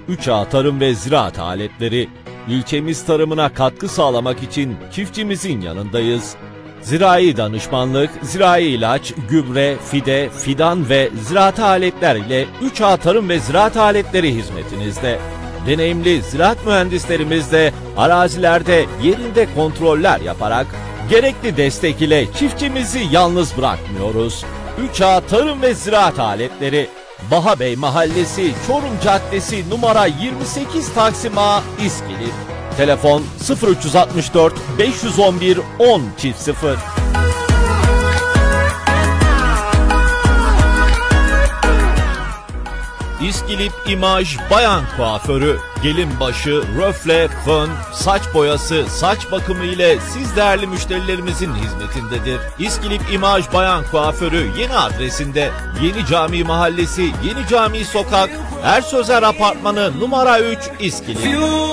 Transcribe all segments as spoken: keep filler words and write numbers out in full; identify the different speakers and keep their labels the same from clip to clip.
Speaker 1: üç A tarım ve ziraat aletleri. İlçemiz tarımına katkı sağlamak için çiftçimizin yanındayız. Zirai danışmanlık, zirai ilaç, gübre, fide, fidan ve ziraat aletler ile üç A tarım ve ziraat aletleri hizmetinizde. Deneyimli ziraat mühendislerimiz de arazilerde yerinde kontroller yaparak gerekli destek ile çiftçimizi yalnız bırakmıyoruz. üç A Tarım ve Ziraat Aletleri, Bahabey Mahallesi, Çorum Caddesi, numara yirmi sekiz Taksim A, İskilip. Telefon sıfır üç altı dört beş yüz on bir on sıfır. İskilip İmaj Bayan Kuaförü, gelin başı, röfle, fön, saç boyası, saç bakımı ile siz değerli müşterilerimizin hizmetindedir. İskilip İmaj Bayan Kuaförü yeni adresinde Yeni Cami Mahallesi, Yeni Cami Sokak, Ersözer Apartmanı numara üç, İskilip.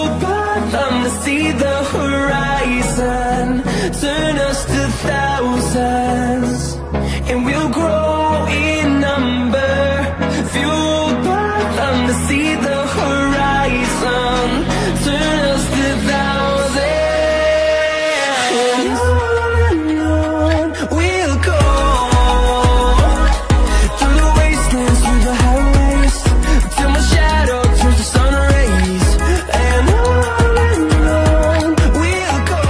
Speaker 2: See the horizon, turn us to thousands. On and on we'll go, through the wastelands, through the highways, till my shadow turns to sun rays. And on and on we'll go.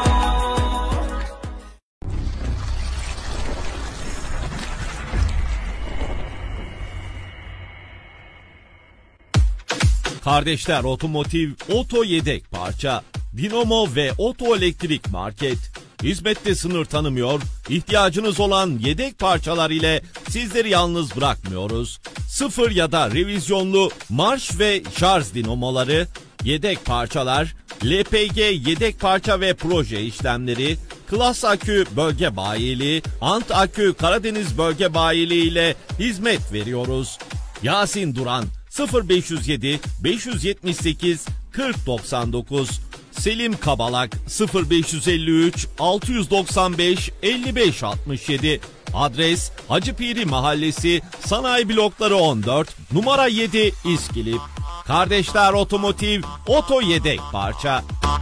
Speaker 1: Kardeşler Otomotiv, Oto Yedek Parça, Dinamo ve Oto Elektrik Market. Hizmette sınır tanımıyor, ihtiyacınız olan yedek parçalar ile sizleri yalnız bırakmıyoruz. Sıfır ya da revizyonlu marş ve şarj dinamoları, yedek parçalar, L P G yedek parça ve proje işlemleri, Klas Akü bölge bayiliği, Ant Akü Karadeniz bölge bayiliği ile hizmet veriyoruz. Yasin Duran sıfır beş yüz yedi beş yüz yetmiş sekiz kırk doksan dokuz, Selim Kabalak sıfır beş yüz elli üç altı yüz doksan beş elli beş altmış yedi, adres Hacı Piri Mahallesi, Sanayi Blokları on dört, numara yedi, İskilip. Kardeşler Otomotiv, Oto Yedek Parça.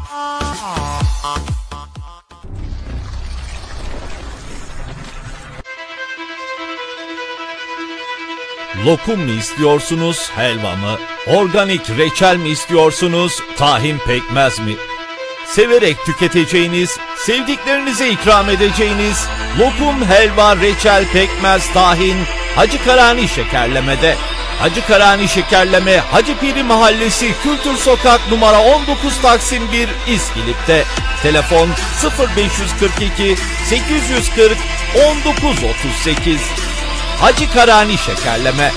Speaker 1: Lokum mu istiyorsunuz, helva mı? Organik reçel mi istiyorsunuz, tahin pekmez mi? Severek tüketeceğiniz, sevdiklerinize ikram edeceğiniz lokum, helva, reçel, pekmez, tahin Hacı Karani Şekerleme'de. Hacı Karani Şekerleme, Hacı Piri Mahallesi, Kültür Sokak numara on dokuz Taksim bir, İskilip'te. Telefon sıfır beş yüz kırk iki sekiz yüz kırk on dokuz otuz sekiz. Hacı Karani Şekerleme.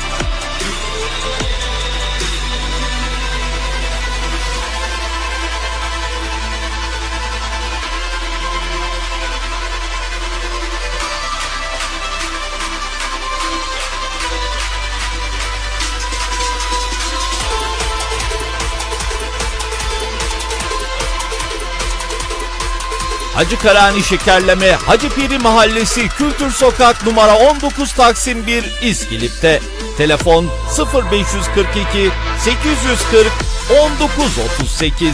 Speaker 1: Hacı Karani Şekerleme, Hacı Piri Mahallesi, Kültür Sokak numara on dokuz Taksim bir, İskilip'te. Telefon sıfır beş yüz kırk iki sekiz yüz kırk on dokuz otuz sekiz.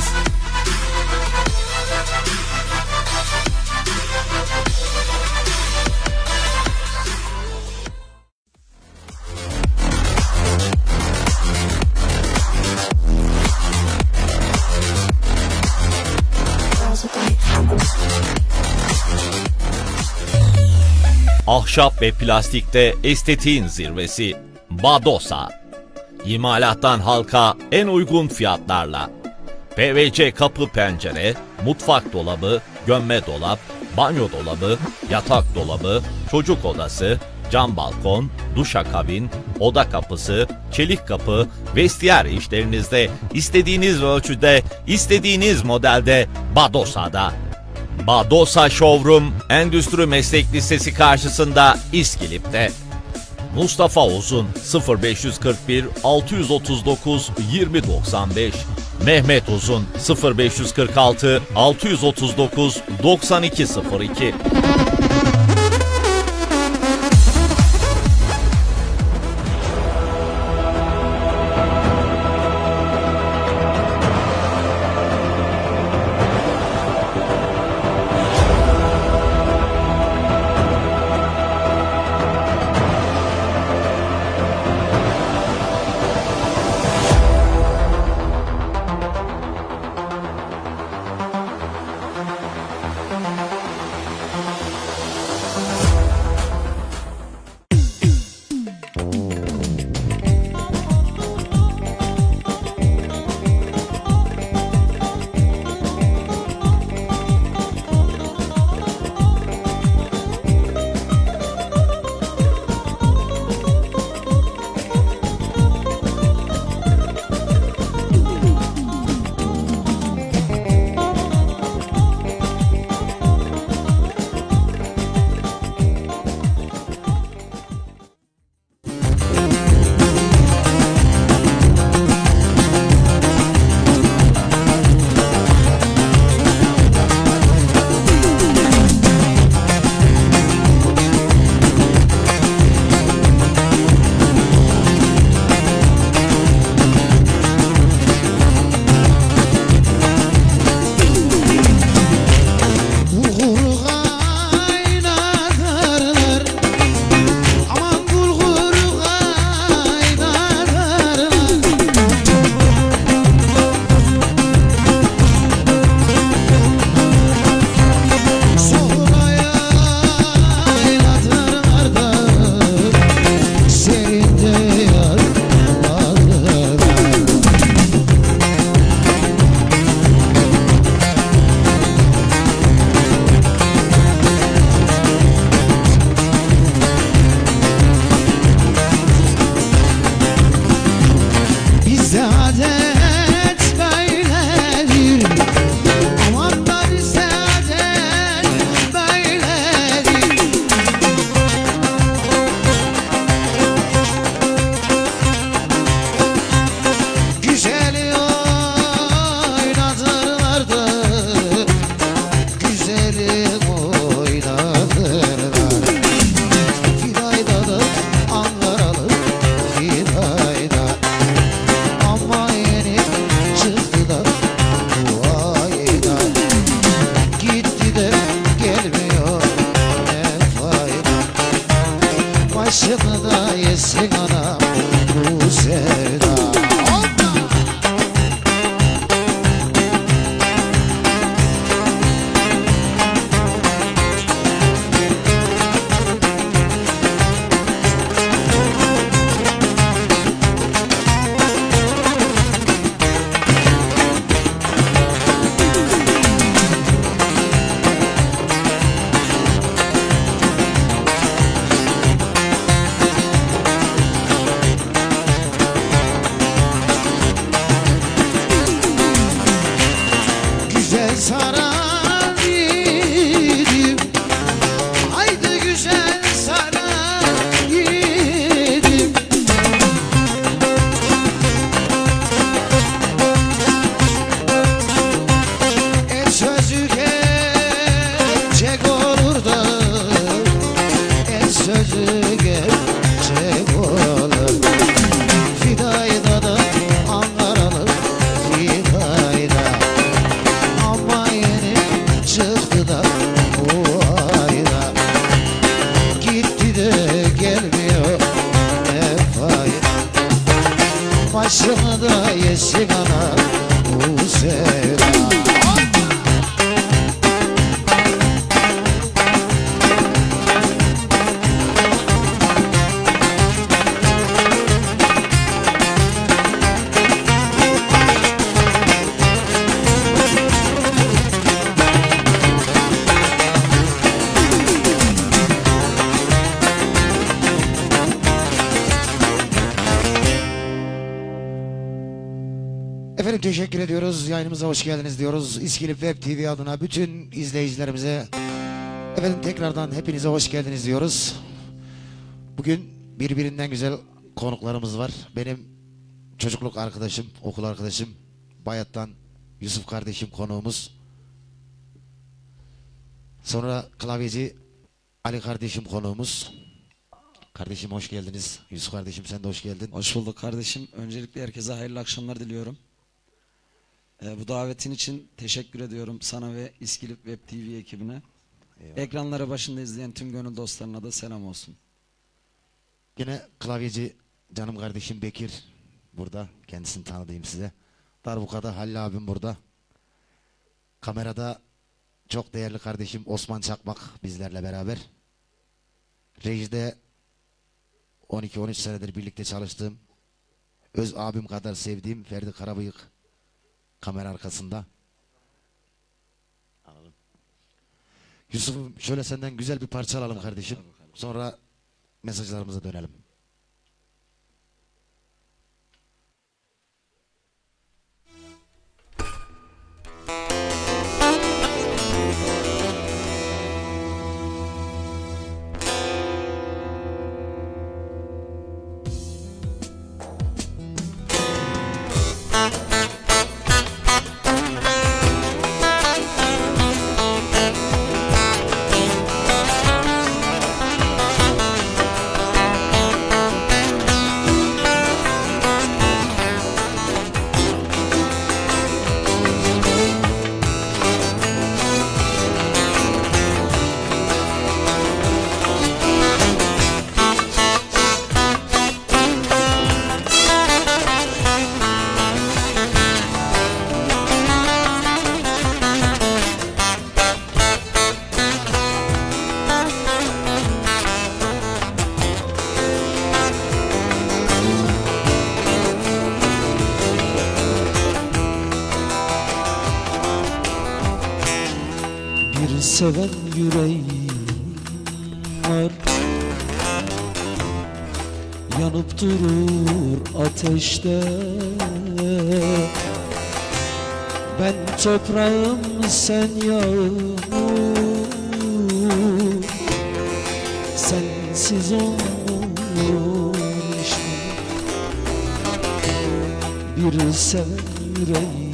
Speaker 1: Ahşap ve plastikte estetiğin zirvesi, Badosa. İmalattan halka en uygun fiyatlarla. P V C kapı pencere, mutfak dolabı, gömme dolap, banyo dolabı, yatak dolabı, çocuk odası, cam balkon, duşakabin, oda kapısı, çelik kapı, vestiyer işlerinizde istediğiniz ölçüde, istediğiniz modelde Badosa'da. Badosa Showroom, Endüstri Meslek Lisesi karşısında, İskilip'te. Mustafa Uzun sıfır beş yüz kırk bir altı yüz otuz dokuz yirmi doksan beş, Mehmet Uzun sıfır beş yüz kırk altı altı yüz otuz dokuz doksan iki sıfır iki.
Speaker 3: sevda. Efendim teşekkür ediyoruz. Yayınımıza hoş geldiniz diyoruz. İskilip Web T V adına bütün izleyicilerimize efendim tekrardan hepinize hoş geldiniz diyoruz. Bugün birbirinden güzel konuklarımız var. Benim çocukluk arkadaşım, okul arkadaşım Bayat'tan Yusuf kardeşim konuğumuz. Sonra klavyeci Ali kardeşim konuğumuz. Kardeşim hoş geldiniz. Yusuf kardeşim sen de hoş geldin.
Speaker 4: Hoş bulduk kardeşim. Öncelikle herkese hayırlı akşamlar diliyorum. Ee, bu davetin için teşekkür ediyorum sana ve İskilip Web T V ekibine.
Speaker 3: Eyvallah.
Speaker 4: Ekranları başında izleyen tüm gönül dostlarına da selam olsun.
Speaker 3: Yine klavyeci canım kardeşim Bekir burada. Kendisini tanıdığım size. Darbuka'da Halil abim burada. Kamerada çok değerli kardeşim Osman Çakmak bizlerle beraber. Rejide on iki on üç senedir birlikte çalıştığım, öz abim kadar sevdiğim Ferdi Karabıyık kamera arkasında. Anladım. Yusuf'um şöyle senden güzel bir parça alalım kardeşim. Sonra mesajlarımıza dönelim.
Speaker 5: Seven yüreğim var, yanıp durur ateşte. Ben toprağım, sen yağmur, sensiz olmuş işte. Bir seven yüreğim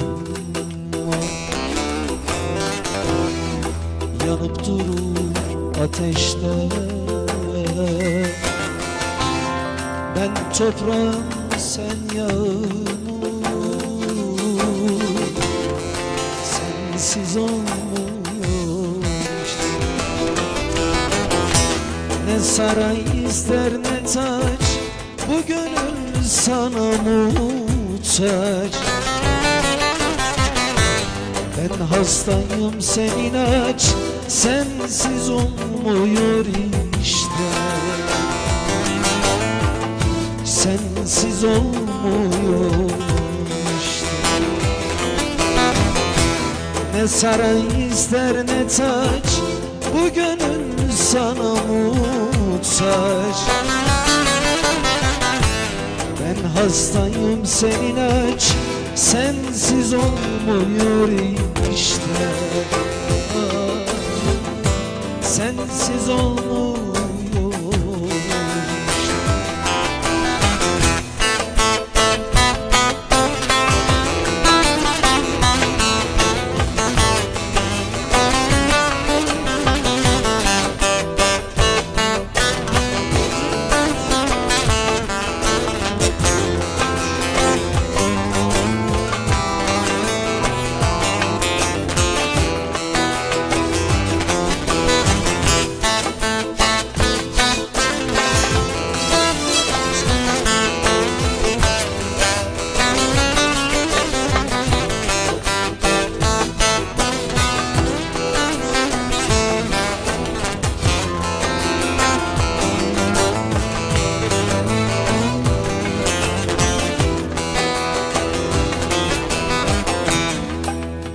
Speaker 5: yanıp durur ateşte. Ben toprağım, sen yağmur, sensiz olmuş. Ne saray ister ne taç, bu gönül sana muhtaç. Ben hastayım, sen ilaç, sensiz olmuyor işte. Sensiz olmuyor işte. Ne saray ister ne taç, bu gönül sana muhtaç. Ben hastayım, sen ilaç, sensiz olmuyor işte. Sensiz olmuyor işte.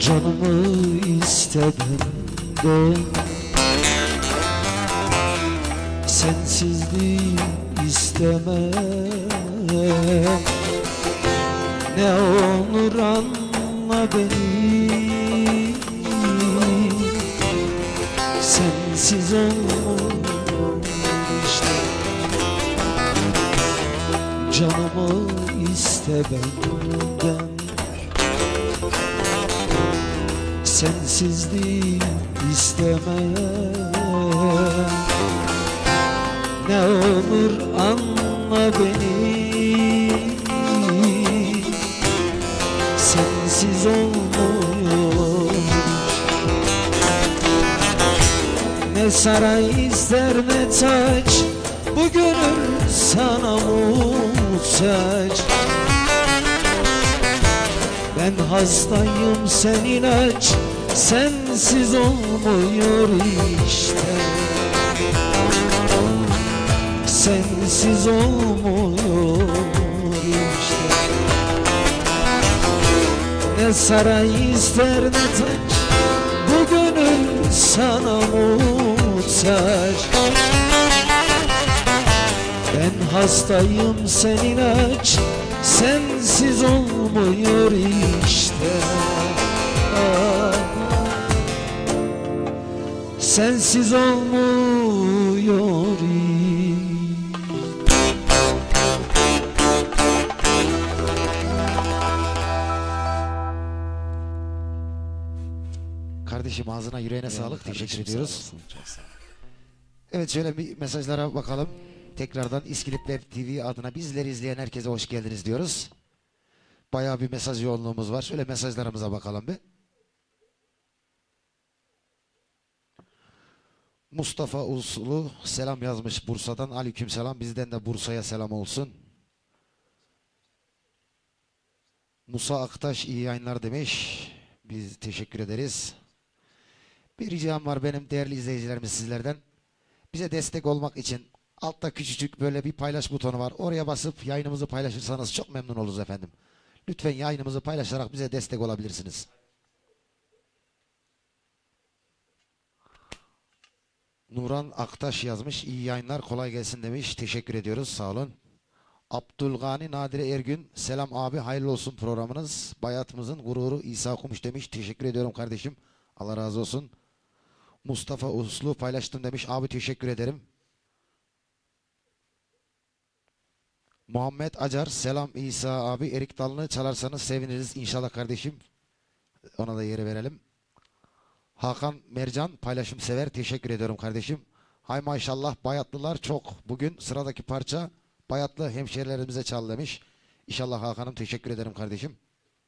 Speaker 5: Canımı iste benden, sensizliği isteme. Ne olur anla beni, sensiz olmuyor işte. Canımı iste benden, sensizliği isteme. Ne olur anla beni, sensiz olmuyor. Ne saray ister ne taç, bu gönül sana muhtaç. Ben hastayım sen ilaç, sensiz olmuyor işte. Sensiz olmuyor işte. Ne saray ister ne taç, bu gönül sana muhtaç. Ben hastayım sen ilaç, sensiz olmuyor işte. Ah, sensiz olmuyor işte.
Speaker 3: Kardeşim ağzına yüreğine sağlık.
Speaker 4: Kardeşim,
Speaker 3: Teşekkür
Speaker 4: sağ
Speaker 3: ediyoruz.
Speaker 4: olasın, çok sağ ol.
Speaker 3: Evet, şöyle bir mesajlara bakalım. Tekrardan İskilip Web T V adına bizleri izleyen herkese hoş geldiniz diyoruz. Bayağı bir mesaj yoğunluğumuz var. Şöyle mesajlarımıza bakalım bir. Mustafa Uslu selam yazmış Bursa'dan. Aleyküm selam. Bizden de Bursa'ya selam olsun. Musa Aktaş iyi yayınlar demiş. Biz teşekkür ederiz. Bir ricam var benim değerli izleyicilerimiz sizlerden. Bize destek olmak için altta küçücük böyle bir paylaş butonu var. Oraya basıp yayınımızı paylaşırsanız çok memnun oluruz efendim. Lütfen yayınımızı paylaşarak bize destek olabilirsiniz. Nuran Aktaş yazmış. İyi yayınlar, kolay gelsin demiş. Teşekkür ediyoruz. Sağ olun. Abdülgani Nadire Ergün. Selam abi, hayırlı olsun programınız. Bayatımızın gururu İsa Kumuş demiş. Teşekkür ediyorum kardeşim. Allah razı olsun. Mustafa Uslu paylaştım demiş. Abi teşekkür ederim. Muhammed Acar. Selam İsa abi. Erik Dalını çalarsanız seviniriz inşallah kardeşim. Ona da yeri verelim. Hakan Mercan paylaşım sever. Teşekkür ediyorum kardeşim. Hay maşallah Bayatlılar çok. Bugün sıradaki parça Bayatlı hemşehrilerimize çal demiş. İnşallah Hakan'ım, teşekkür ederim kardeşim.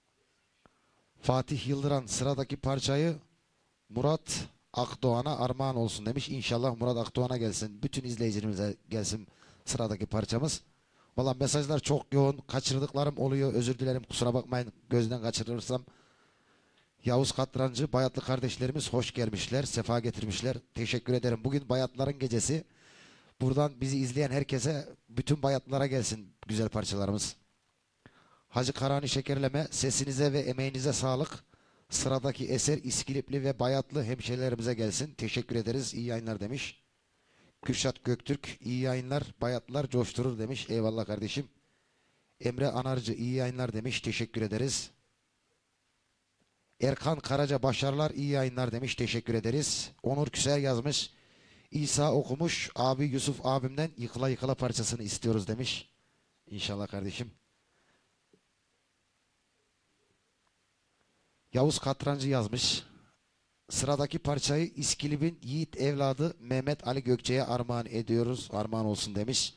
Speaker 3: Fatih Yıldıran sıradaki parçayı Murat Akdoğan'a armağan olsun demiş. İnşallah Murat Akdoğan'a gelsin. Bütün izleyicilerimize gelsin sıradaki parçamız. Valla mesajlar çok yoğun. Kaçırdıklarım oluyor. Özür dilerim, kusura bakmayın gözden kaçırırsam. Yavuz Katrancı, Bayatlı kardeşlerimiz hoş gelmişler. Sefa getirmişler. Teşekkür ederim. Bugün Bayatlıların gecesi. Buradan bizi izleyen herkese, bütün Bayatlılara gelsin güzel parçalarımız. Hacı Karani Şekerleme, sesinize ve emeğinize sağlık. Sıradaki eser İskilipli ve Bayatlı hemşehrilerimize gelsin. Teşekkür ederiz. İyi yayınlar demiş. Kürşat Göktürk, iyi yayınlar. Bayatlılar coşturur demiş. Eyvallah kardeşim. Emre Anarcı, iyi yayınlar demiş. Teşekkür ederiz. Erkan Karaca, başarılar, iyi yayınlar demiş. Teşekkür ederiz. Onur Küser yazmış. İsa okumuş. Abi Yusuf abimden Yıkıla Yıkıla parçasını istiyoruz demiş. İnşallah kardeşim. Yavuz Katrancı yazmış. Sıradaki parçayı İskilip'in yiğit evladı Mehmet Ali Gökçe'ye armağan ediyoruz. Armağan olsun demiş.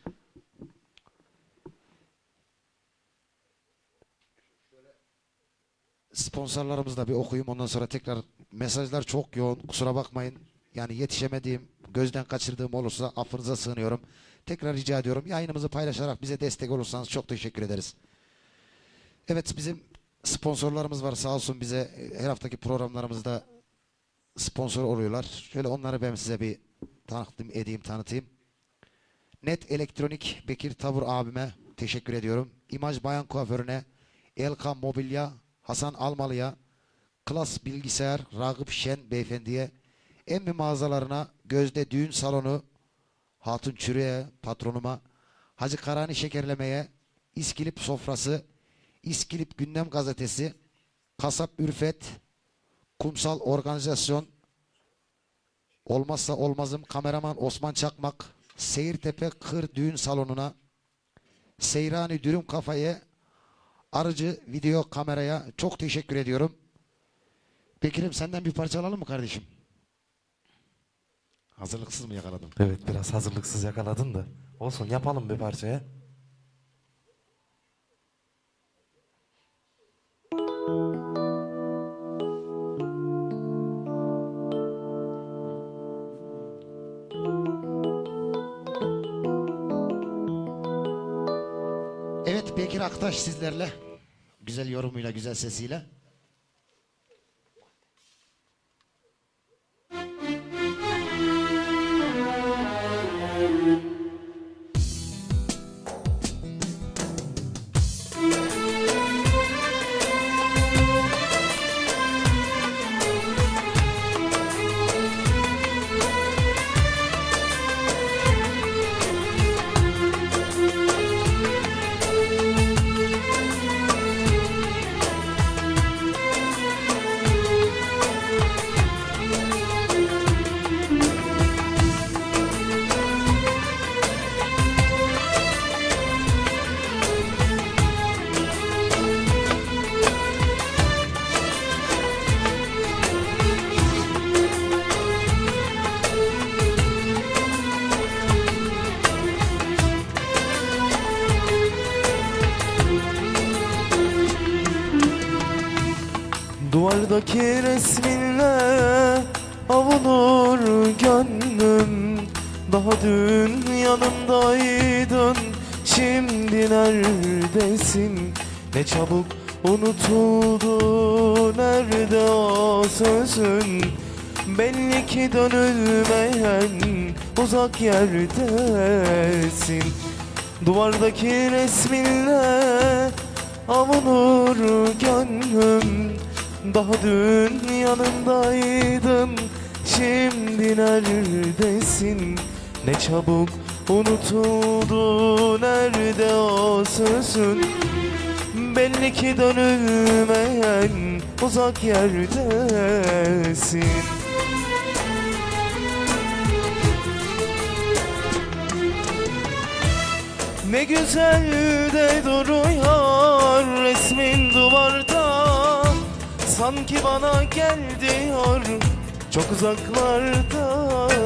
Speaker 3: Sponsorlarımızı da bir okuyayım. Ondan sonra tekrar mesajlar çok yoğun. Kusura bakmayın. Yani yetişemediğim, gözden kaçırdığım olursa affınıza sığınıyorum. Tekrar rica ediyorum. Yayınımızı paylaşarak bize destek olursanız çok teşekkür ederiz. Evet, bizim sponsorlarımız var. Sağ olsun bize her haftaki programlarımızda sponsor oluyorlar. Şöyle onları ben size bir tanıtım edeyim, tanıtayım. Net Elektronik Bekir Tabur abime teşekkür ediyorum. İmaj Bayan Kuaförüne, Elka Mobilya Hasan Almalı'ya, Klas Bilgisayar Ragıp Şen beyefendiye, emmi mağazalarına, Gözde Düğün Salonu, Hatun Çürü'ye, patronuma, Hacı Karani Şekerleme'ye, İskilip Sofrası, İskilip Gündem Gazetesi, Kasap Ürfet, Kumsal Organizasyon, olmazsa olmazım kameraman Osman Çakmak, Seyirtepe Kır Düğün Salonu'na, Seyrani Dürüm Kafa'ya, Arıcı Video Kamera'ya çok teşekkür ediyorum. Bekir'im senden bir parça alalım mı kardeşim? Hazırlıksız mı yakaladım?
Speaker 6: Evet, biraz hazırlıksız yakaladın da. Olsun, yapalım bir parçaya.
Speaker 3: Evet, Bekir Aktaş sizlerle. Güzel yorumuyla, güzel sesiyle.
Speaker 6: Duvardaki resminle avunur gönlüm. Daha dün yanımdaydın, şimdi neredesin? Ne çabuk unutuldu, nerede o sözün? Belli ki dönülmeyen uzak yerdesin. Duvardaki resminle avunur gönlüm. Daha dün yanımdaydın, şimdi neredesin? Ne çabuk unutuldu, nerede o sözün? Belli ki dönülmeyen uzak yerdesin. Ne güzel de duruyor resmin duvarda, sanki bana gel diyor çok uzaklarda.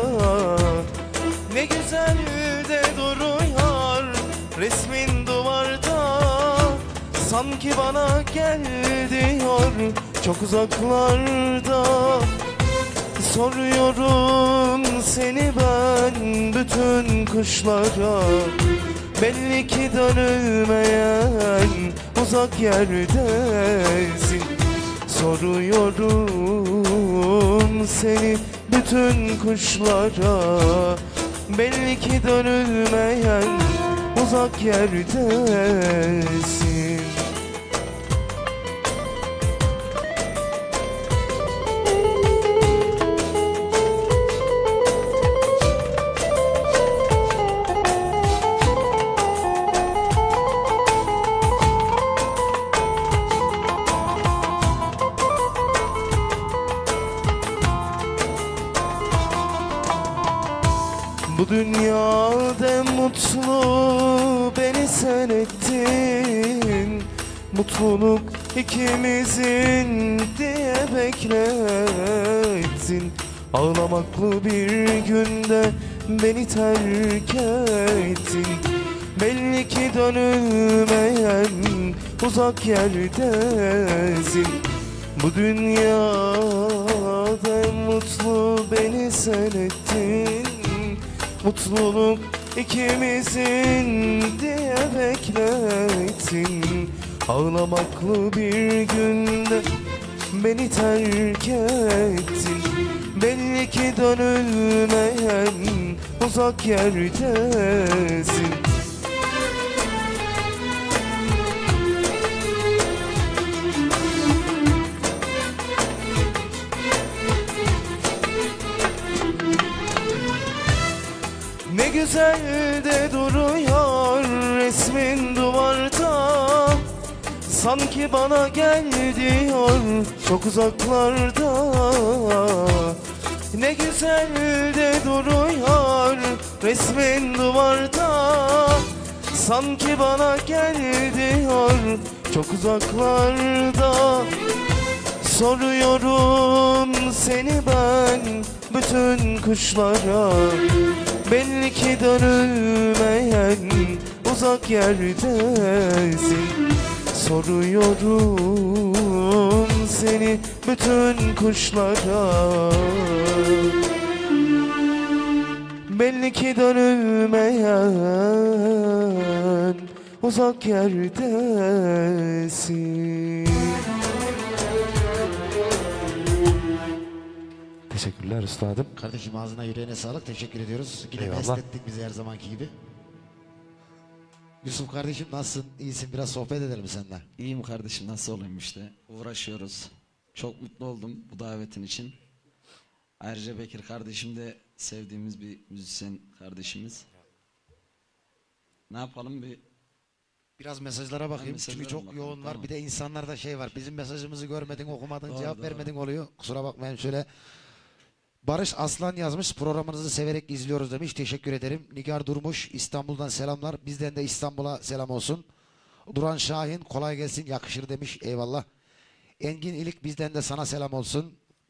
Speaker 6: Ne güzel de duruyor resmin duvarda, sanki bana gel diyor çok uzaklarda. Soruyorum seni ben bütün kuşlara, belli ki dönülmeyen uzak yerdesin. Soruyorum seni bütün kuşlara, belli ki dönülmeyen uzak yerdesin. Bu dünyada mutlu beni sen ettin, mutluluk ikimizin diye beklettin. Ağlamaklı bir günde beni terk ettin. Belli ki dönülmeyen uzak yerdesin. Bu dünyada mutlu beni sen ettin, mutluluk ikimizin diye beklettin. Ağlamaklı bir günde beni terk ettin. Belli ki dönülmeyen uzak yerdesin.
Speaker 7: güzel de duruyor resmin duvarda, sanki bana gel diyor çok uzaklarda. Ne güzel de duruyor resmin duvarda, sanki bana gel diyor çok uzaklarda. Soruyorum seni ben bütün kuşlara, belli ki dönülmeyen uzak yerdesin. Soruyorum seni bütün kuşlara, belli ki dönülmeyen uzak yerdesin.
Speaker 6: Teşekkürler üstadım.
Speaker 3: Kardeşim ağzına yüreğine sağlık. Teşekkür ediyoruz. Yine
Speaker 6: Eyvallah.
Speaker 3: mest ettik bizi her zamanki gibi. Yusuf kardeşim nasılsın? İyisin. Biraz sohbet edelim seninle.
Speaker 4: İyiyim kardeşim, nasıl olayım işte. Uğraşıyoruz. Çok mutlu oldum bu davetin için. Ayrıca Bekir kardeşim de sevdiğimiz bir müzisyen kardeşimiz. Ne yapalım bir...
Speaker 3: Biraz mesajlara bakayım.
Speaker 4: mesajlara
Speaker 3: Çünkü çok
Speaker 4: bakalım,
Speaker 3: yoğun var.
Speaker 4: tamam.
Speaker 3: Bir de insanlarda şey var. Bizim mesajımızı görmedin, okumadın,
Speaker 4: Doğru,
Speaker 3: cevap
Speaker 4: doğru.
Speaker 3: vermedin oluyor. Kusura bakmayın şöyle. Barış Aslan yazmış. Programınızı severek izliyoruz demiş. Teşekkür ederim. Nigar Durmuş İstanbul'dan selamlar. Bizden de İstanbul'a selam olsun. Duran Şahin kolay gelsin, yakışır demiş. Eyvallah. Engin İlik bizden de sana selam olsun.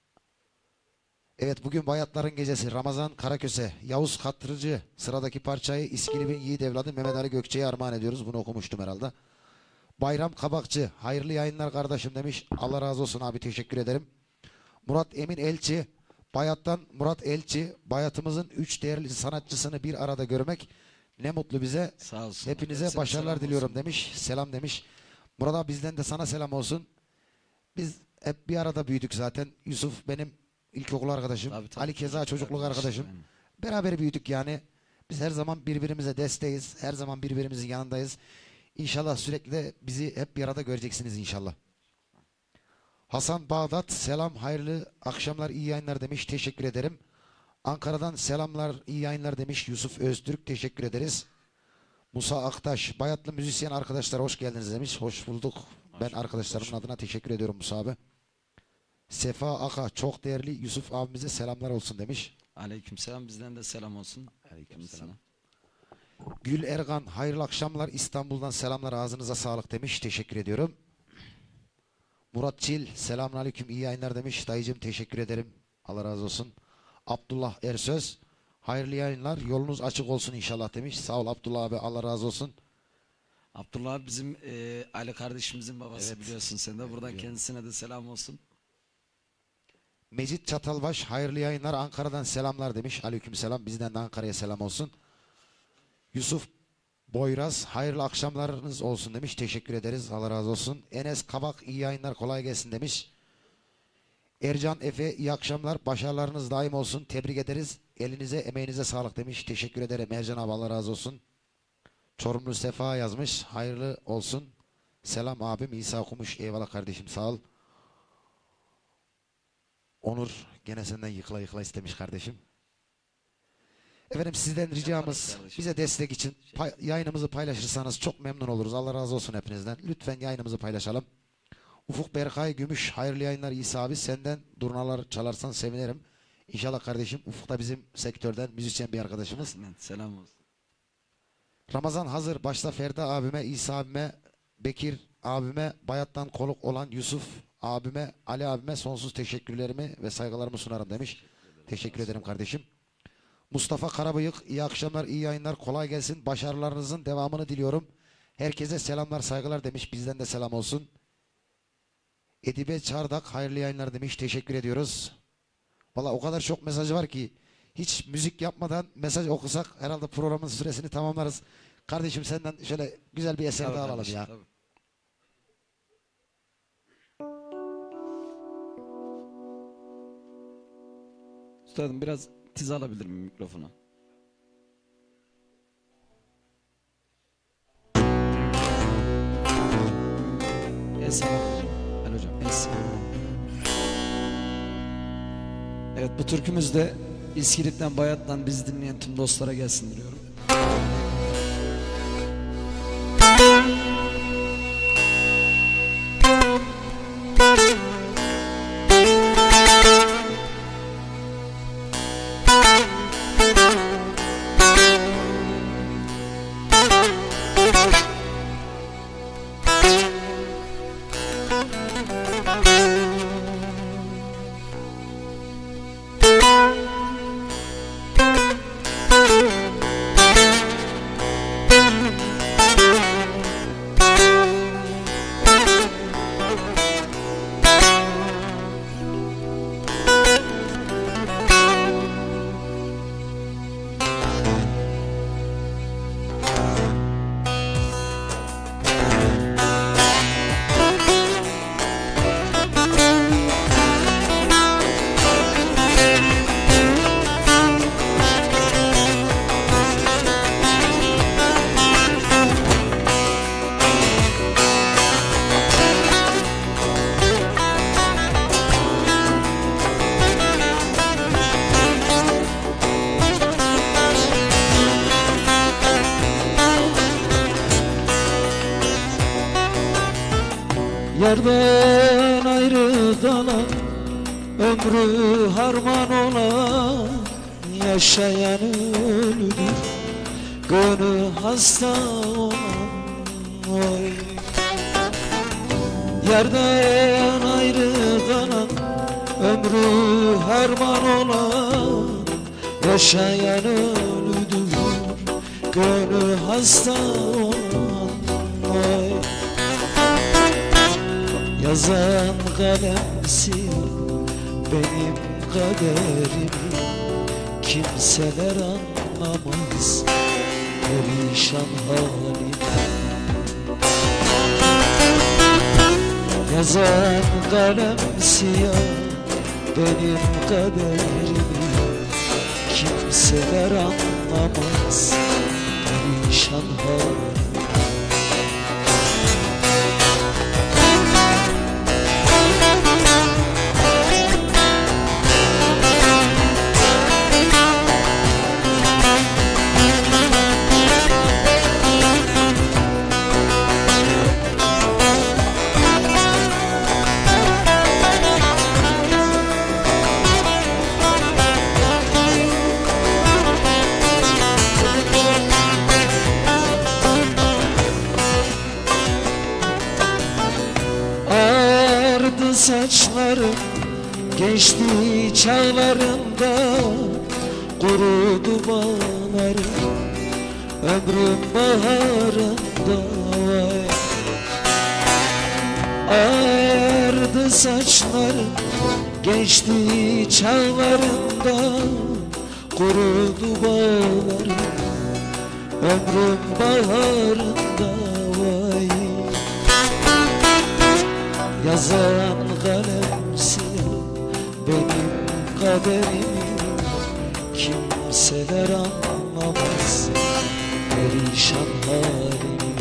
Speaker 3: Evet, bugün Bayatların Gecesi. Ramazan Karaköse, Yavuz Katırcı sıradaki parçayı İskilip'in yiğit evladı Mehmet Ali Gökçe'ye armağan ediyoruz. Bunu okumuştum herhalde. Bayram Kabakçı hayırlı yayınlar kardeşim demiş. Allah razı olsun abi, teşekkür ederim. Murat Emin Elçi Bayat'tan Murat Elçi, Bayat'ımızın üç değerli sanatçısını bir arada görmek ne mutlu bize.
Speaker 4: Sağ olsun.
Speaker 3: Hepinize
Speaker 4: Hepsine
Speaker 3: başarılar
Speaker 4: selam
Speaker 3: diliyorum
Speaker 4: olsun.
Speaker 3: demiş. Selam demiş. Murat abi bizden de sana selam olsun. Biz hep bir arada büyüdük zaten. Yusuf benim ilkokul arkadaşım.
Speaker 4: Tabii, tabii.
Speaker 3: Ali keza çocukluk arkadaşım.
Speaker 4: Aynen.
Speaker 3: Beraber büyüdük yani. Biz her zaman birbirimize desteğiz. Her zaman birbirimizin yanındayız. İnşallah sürekli de bizi hep bir arada göreceksiniz inşallah. Hasan Bağdat selam, hayırlı akşamlar, iyi yayınlar demiş. Teşekkür ederim. Ankara'dan selamlar, iyi yayınlar demiş. Yusuf Öztürk, teşekkür ederiz. Musa Aktaş, Bayatlı müzisyen arkadaşlar hoş geldiniz demiş. Hoş bulduk. Ben arkadaşlarımın adına teşekkür ediyorum Musa abi. Sefa Aka, çok değerli Yusuf abimize selamlar olsun demiş.
Speaker 4: Aleykümselam, bizden de selam olsun.
Speaker 3: Aleykümselam. Gül Ergan, hayırlı akşamlar, İstanbul'dan selamlar, ağzınıza sağlık demiş. Teşekkür ediyorum. Murat Çil, selamünaleyküm, iyi yayınlar demiş. Dayıcım teşekkür ederim. Allah razı olsun. Abdullah Ersöz, hayırlı yayınlar, yolunuz açık olsun inşallah demiş. Sağ ol Abdullah abi, Allah razı olsun.
Speaker 4: Abdullah abi bizim e, Ali kardeşimizin babası,
Speaker 3: Evet.
Speaker 4: biliyorsun sen de. Buradan kendisine de selam olsun.
Speaker 3: Mecit Çatalbaş, hayırlı yayınlar, Ankara'dan selamlar demiş. Aleykümselam, bizden de Ankara'ya selam olsun. Yusuf Boyraz, hayırlı akşamlarınız olsun demiş. Teşekkür ederiz, Allah razı olsun. Enes Kabak, iyi yayınlar, kolay gelsin demiş. Ercan Efe, iyi akşamlar, başarılarınız daim olsun, tebrik ederiz. Elinize emeğinize sağlık demiş. Teşekkür ederim Ercan abi, Allah razı olsun. Çorumlu Sefa yazmış, hayırlı olsun. Selam abim, İsa okumuş, eyvallah kardeşim, sağ ol. Onur gene senden yıkla yıkla istemiş kardeşim. Efendim sizden ricamız
Speaker 4: kardeşim.
Speaker 3: bize destek için pay- yayınımızı paylaşırsanız çok memnun oluruz. Allah razı olsun hepinizden. Lütfen yayınımızı paylaşalım. Ufuk Berkay Gümüş, hayırlı yayınlar İsa abi. Senden durnalar çalarsan sevinirim. İnşallah kardeşim. Ufuk da bizim sektörden müzisyen bir arkadaşımız.
Speaker 4: Aynen, selam olsun.
Speaker 3: Ramazan hazır. Başta Ferda abime, İsa abime, Bekir abime, Bayat'tan konuk olan Yusuf abime, Ali abime sonsuz teşekkürlerimi ve saygılarımı sunarım demiş. Teşekkür ederim kardeşim. Mustafa Karabıyık, iyi akşamlar, iyi yayınlar, kolay gelsin. Başarılarınızın devamını diliyorum. Herkese selamlar, saygılar demiş. Bizden de selam olsun. Edibe Çardak, hayırlı yayınlar demiş. Teşekkür ediyoruz. Valla o kadar çok mesaj var ki hiç müzik yapmadan mesaj okusak herhalde programın süresini tamamlarız. Kardeşim senden şöyle güzel bir eser
Speaker 4: Tabii
Speaker 3: daha alalım
Speaker 4: kardeşim,
Speaker 3: ya.
Speaker 4: tabii. Üstadım biraz tiz alabilir miyim mikrofonu? Es Ali hocam, es. Evet, bu türkümüz de İskilip'ten, Bayat'tan bizi dinleyen tüm dostlara gelsin diyorum.
Speaker 5: Yerden ayrı kalan, ömrü harman olan, yaşayan ölüdür, gönlü hasta olan. Oy. Yerden ayrı kalan, ömrü harman olan, yaşayan ölüdür, gönlü hasta olan. Oy. Yazan kalemsin benim kaderimi, kimseler anlamaz perişan halimi. Yazan kalem siyah benim kaderimi, kimseler anlamaz perişan halimi. Saçlarım geçti çağlarında, kurudu bağlarım ömrüm baharında. Ağardı saçlarım geçti çağlarında, kurudu bağlarım ömrüm baharında. Vay. Yazan kalem siyah benim kaderimi, kimseler anlamaz perişan halimi.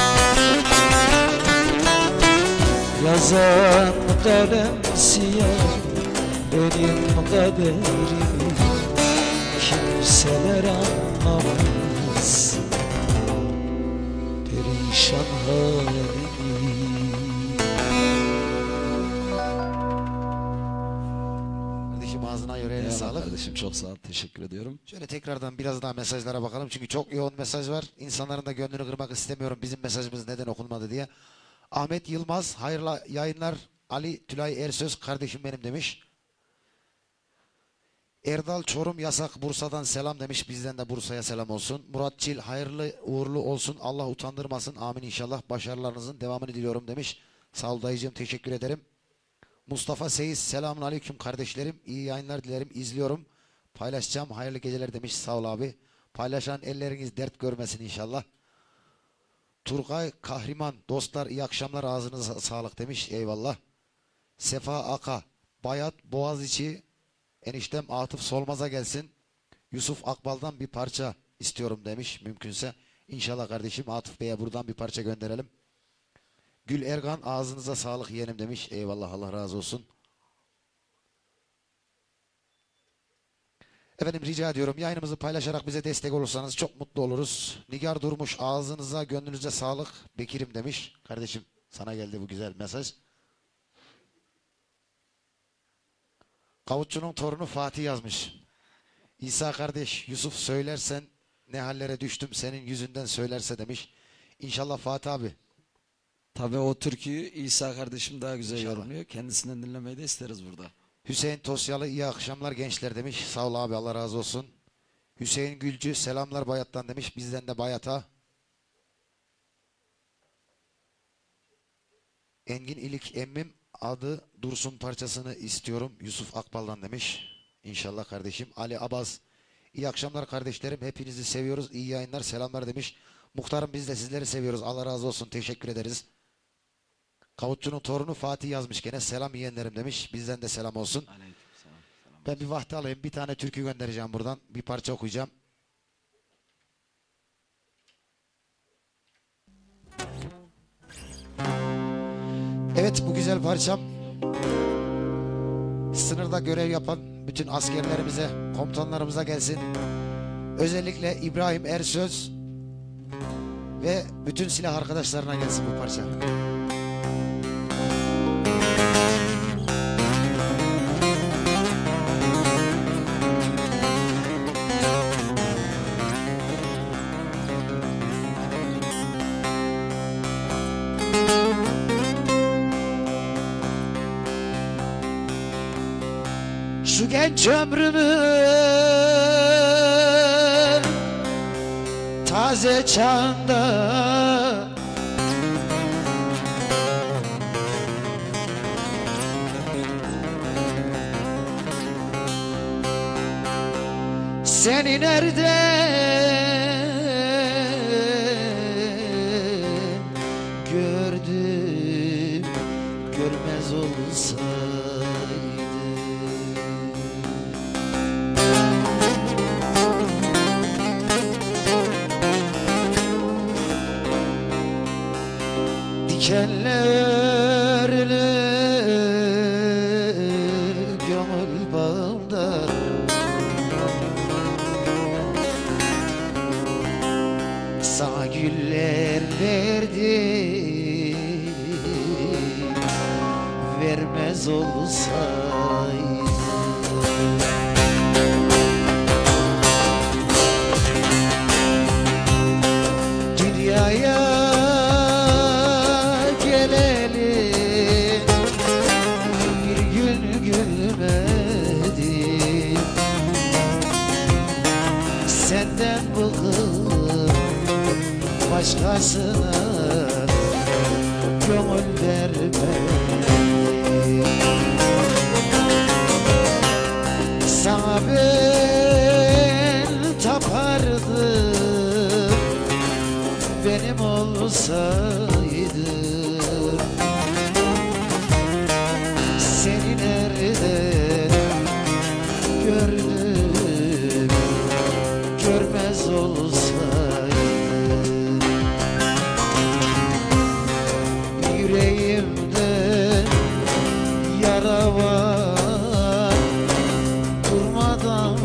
Speaker 5: Yazan kalem siyah benim kaderimi, kimseler anlamaz perişan halimi.
Speaker 3: Ağzına yüreğine sağlık.
Speaker 4: Kardeşim çok sağ ol, teşekkür ediyorum.
Speaker 3: Şöyle tekrardan biraz daha mesajlara bakalım. Çünkü çok yoğun mesaj var. İnsanların da gönlünü kırmak istemiyorum. Bizim mesajımız neden okunmadı diye. Ahmet Yılmaz, hayırlı yayınlar. Ali Tülay Ersöz, kardeşim benim demiş. Erdal Çorum Yasak, Bursa'dan selam demiş. Bizden de Bursa'ya selam olsun. Murat Çil, hayırlı uğurlu olsun. Allah utandırmasın. Amin inşallah. Başarılarınızın devamını diliyorum demiş. Sağ ol dayıcığım, teşekkür ederim. Mustafa Seyis, selamun aleyküm kardeşlerim. İyi yayınlar dilerim. İzliyorum. Paylaşacağım. Hayırlı geceler demiş. Sağ ol abi. Paylaşan elleriniz dert görmesin inşallah. Turgay Kahriman, dostlar iyi akşamlar, ağzınıza sağlık demiş. Eyvallah. Sefa Aka, Bayat Boğaziçi, eniştem Atıf Solmaz'a gelsin. Yusuf Akbal'dan bir parça istiyorum demiş. Mümkünse inşallah kardeşim Atıf Bey'e buradan bir parça gönderelim. Gül Ergan, ağzınıza sağlık yeğenim demiş. Eyvallah, Allah razı olsun. Efendim rica ediyorum, yayınımızı paylaşarak bize destek olursanız çok mutlu oluruz. Nigar Durmuş, ağzınıza gönlünüze sağlık Bekir'im demiş. Kardeşim sana geldi bu güzel mesaj. Kavutçunun torunu Fatih yazmış. İsa kardeş, Yusuf söylersen ne hallere düştüm senin yüzünden söylerse demiş. İnşallah Fatih abi.
Speaker 4: Tabii o türküyü İsa kardeşim daha güzel
Speaker 3: İnşallah.
Speaker 4: yorumluyor. Kendisinden dinlemeyi de isteriz burada.
Speaker 3: Hüseyin Tosyalı, iyi akşamlar gençler demiş. Sağ ol abi, Allah razı olsun. Hüseyin Gülcü, selamlar Bayat'tan demiş. Bizden de Bayat'a. Engin İlik emmim, adı Dursun parçasını istiyorum Yusuf Akbal'dan demiş. İnşallah kardeşim. Ali Abaz, iyi akşamlar kardeşlerim. Hepinizi seviyoruz. İyi yayınlar, selamlar demiş. Muhtarım biz de sizleri seviyoruz. Allah razı olsun. Teşekkür ederiz. Kavutçunun torunu Fatih yazmış gene. Selam yeğenlerim demiş. Bizden de selam olsun.
Speaker 4: Aleyküm selam. Selam.
Speaker 3: Ben bir vakti alayım. Bir tane türkü göndereceğim buradan. Bir parça okuyacağım. Evet, bu güzel parçam sınırda görev yapan bütün askerlerimize, komutanlarımıza gelsin. Özellikle İbrahim Ersöz ve bütün silah arkadaşlarına gelsin bu parça.
Speaker 5: Şu genç ömrümü taze çağında seni nereden gördüm görmez olsaydım. Dikenlerle gönül bağımda sana güller verdi, vermez olsaydı. Dünyaya senden bıkıp başkasına gönül vermedim. Sana ben tapardım, benim olsaydım. Seni nereden gördüm görmez olsaydı. Yüreğimde yara var, durmadan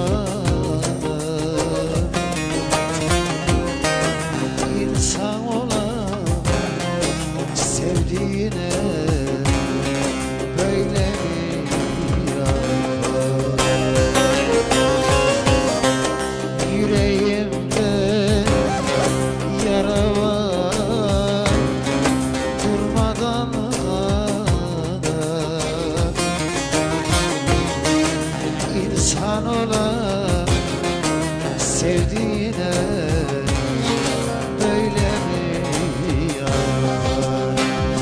Speaker 5: insan olan sevdiğine böyle mi yarar? Yüreğimde yara var, durmadan insan olan sevdiğine böyle mi yarar?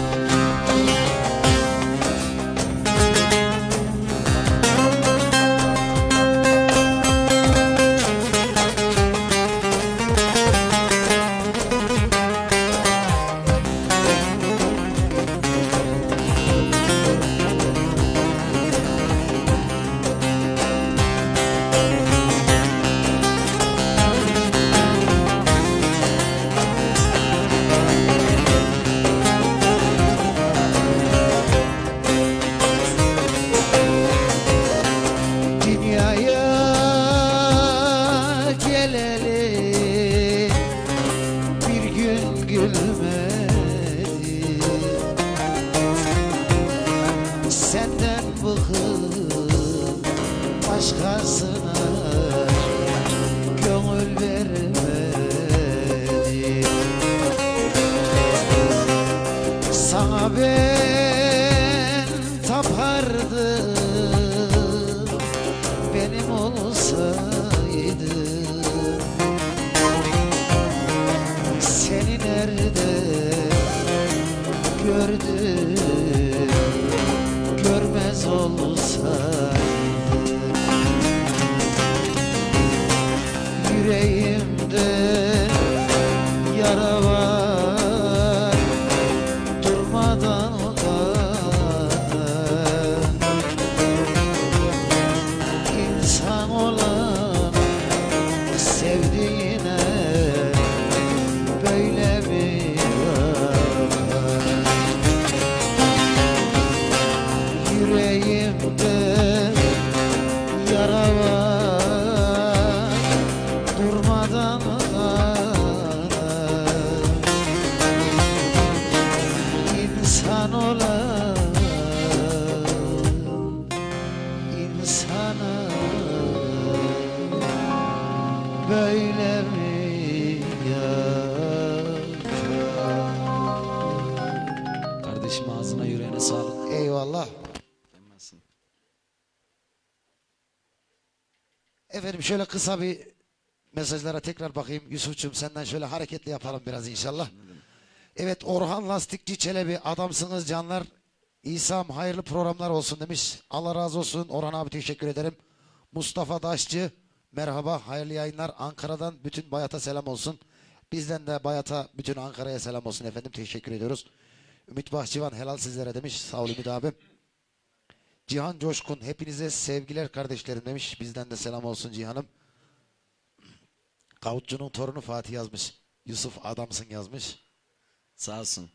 Speaker 5: Senden bıkıp başkasına gönül vermedim. Sana ben tapardım, benim olsaydım. Seni nerede gördüm görmez olsaydı. Yüreğimde yara var, durmadan insan olan sevdiğine böyle mi yarar? Yüreğimde yara var, durmadan insan olan insana böyle mi yarar?
Speaker 4: Kardeşim ağzına yüreğine sağlık.
Speaker 3: Eyvallah.
Speaker 4: Demezsin.
Speaker 3: Efendim şöyle kısa bir mesajlara tekrar bakayım. Yusuf'cum senden şöyle hareketli yapalım biraz inşallah. Evet, Orhan Lastikçi Çelebi, adamsınız canlar. İsa'm hayırlı programlar olsun demiş. Allah razı olsun Orhan abi, teşekkür ederim. Mustafa Daşçı merhaba, hayırlı yayınlar. Ankara'dan bütün Bayat'a selam olsun. Bizden de Bayat'a, bütün Ankara'ya selam olsun efendim, teşekkür ediyoruz. Ümit Bahçıvan helal sizlere demiş. Sağ ol Ümit abim. Cihan Coşkun hepinize sevgiler kardeşlerim demiş. Bizden de selam olsun Cihan'ım. Kavutçunun torunu Fatih yazmış. Yusuf adamsın yazmış.
Speaker 4: Sağ olsun.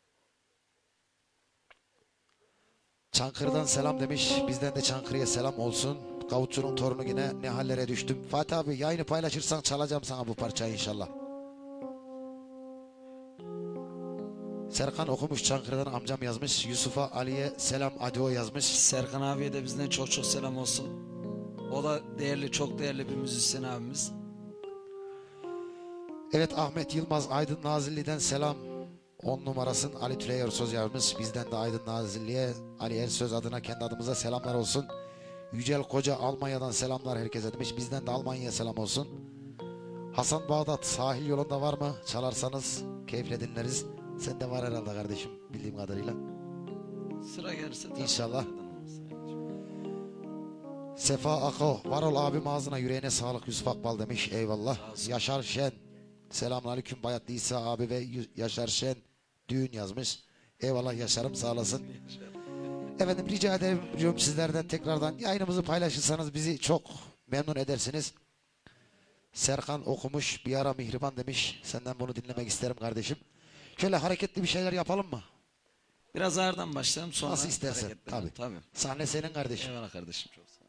Speaker 3: Çankırı'dan selam demiş. Bizden de Çankırı'ya selam olsun. Kavutçunun torunu yine ne hallere düştüm. Fatih abi yayını paylaşırsan çalacağım sana bu parçayı inşallah. Serkan okumuş, Çankırı'dan amcam yazmış. Yusuf'a, Ali'ye selam Adio yazmış.
Speaker 4: Serkan abiye de bizden çok çok selam olsun. O da değerli, çok değerli bir müzisyen abimiz.
Speaker 3: Evet, Ahmet Yılmaz Aydın Nazilli'den selam. on numarasın Ali Tülay Ersöz yazmış. Bizden de Aydın Nazilli'ye, Ali Ersöz adına kendi adımıza selamlar olsun. Yücel Koca Almanya'dan selamlar herkese demiş. Bizden de Almanya'ya selam olsun. Hasan Bağdat sahil yolunda var mı? Çalarsanız keyifle dinleriz. Sen de var herhalde kardeşim bildiğim kadarıyla.
Speaker 4: Sıra gelirse tabii.
Speaker 3: İnşallah. Sefa Ako, var ol abim, ağzına yüreğine sağlık Yusuf Akbal demiş. Eyvallah. Yaşar Şen, selamünaleyküm Bayat İsa abi ve Yaşar Şen düğün yazmış. Eyvallah Yaşar'ım, sağ olasın. Efendim rica ederim sizlerden tekrardan yayınımızı paylaşırsanız bizi çok memnun edersiniz. Serkan okumuş, bir ara Mihriban demiş. Senden bunu dinlemek isterim kardeşim. Şöyle hareketli bir şeyler yapalım mı?
Speaker 4: Biraz ağırdan başlayalım, sonra
Speaker 3: nasıl istersen. Tabii.
Speaker 4: Tabii.
Speaker 3: Sahne senin kardeşim.
Speaker 4: Eyvallah kardeşim, çok sağ ol.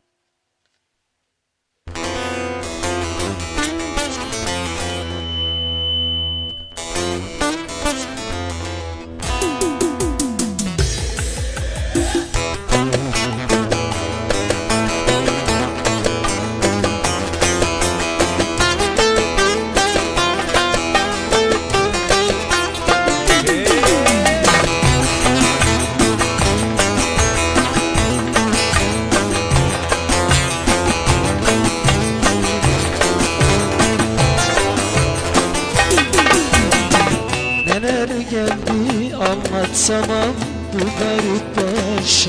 Speaker 5: Anlatsamam bu garip başa,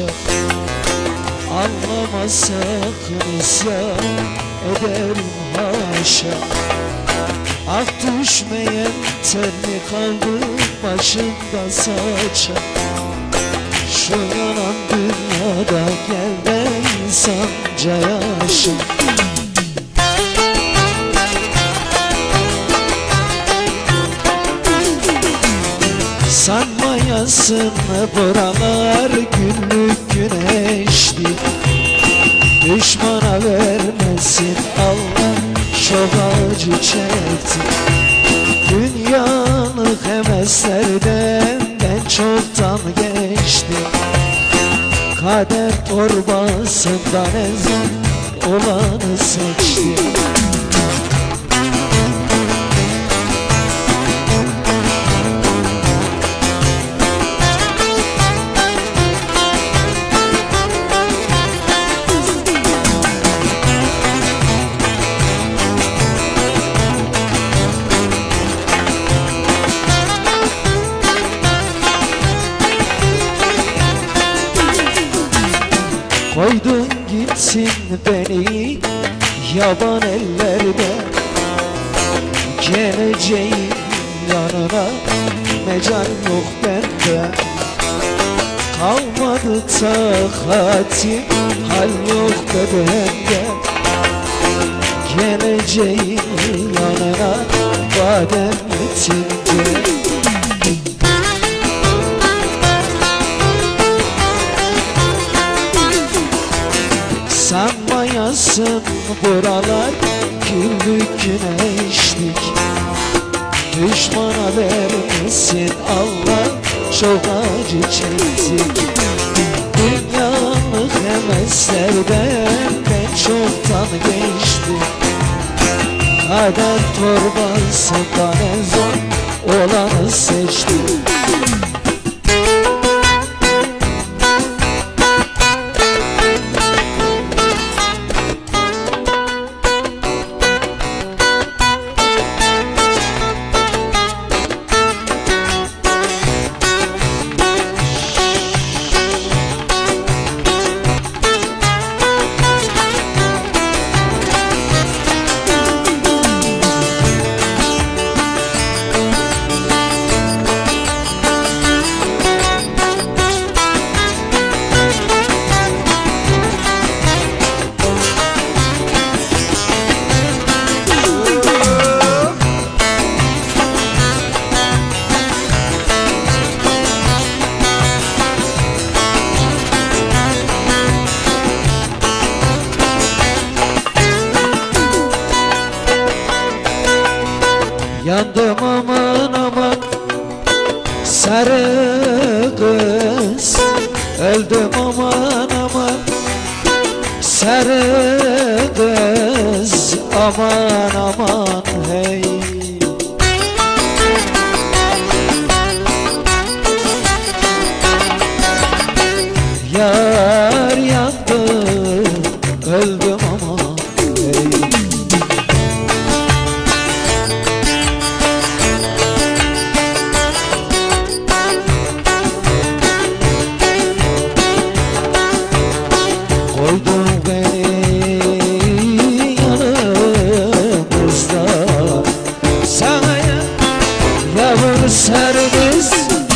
Speaker 5: anlamazsın isyan ederim haşa. Ah düşmeyen telli kaldı başında saça. Şu yanan dünyada gel de insanca yaşa. Sanmayasın buralar günlük güneşlik. Düşmana vermesin Allah, çok acı çekti. Dünyanın heveslerden ben çoktan geçtim. Kader torbasından ezen olanı seçtim. Koydun gitsin beni yaban ellerde. Geleceğin yanına mecal yok bende. Kalmadı takatim, hal yok bedende. Geleceğin yanına badem bitince. Sanmayasın buralar güllük güneşlik. Düşmana vermesin Allah, çok acı çektik. Dünyanın heveslerden ben çoktan geçtim. Kader torbasından en zor olanı seçtim. Yandım aman aman sarı kız, öldüm aman aman sarı kız, aman aman hey. Yar yandı, öldüm aman hey. Koydun beni yanımızda, sana yavur servis.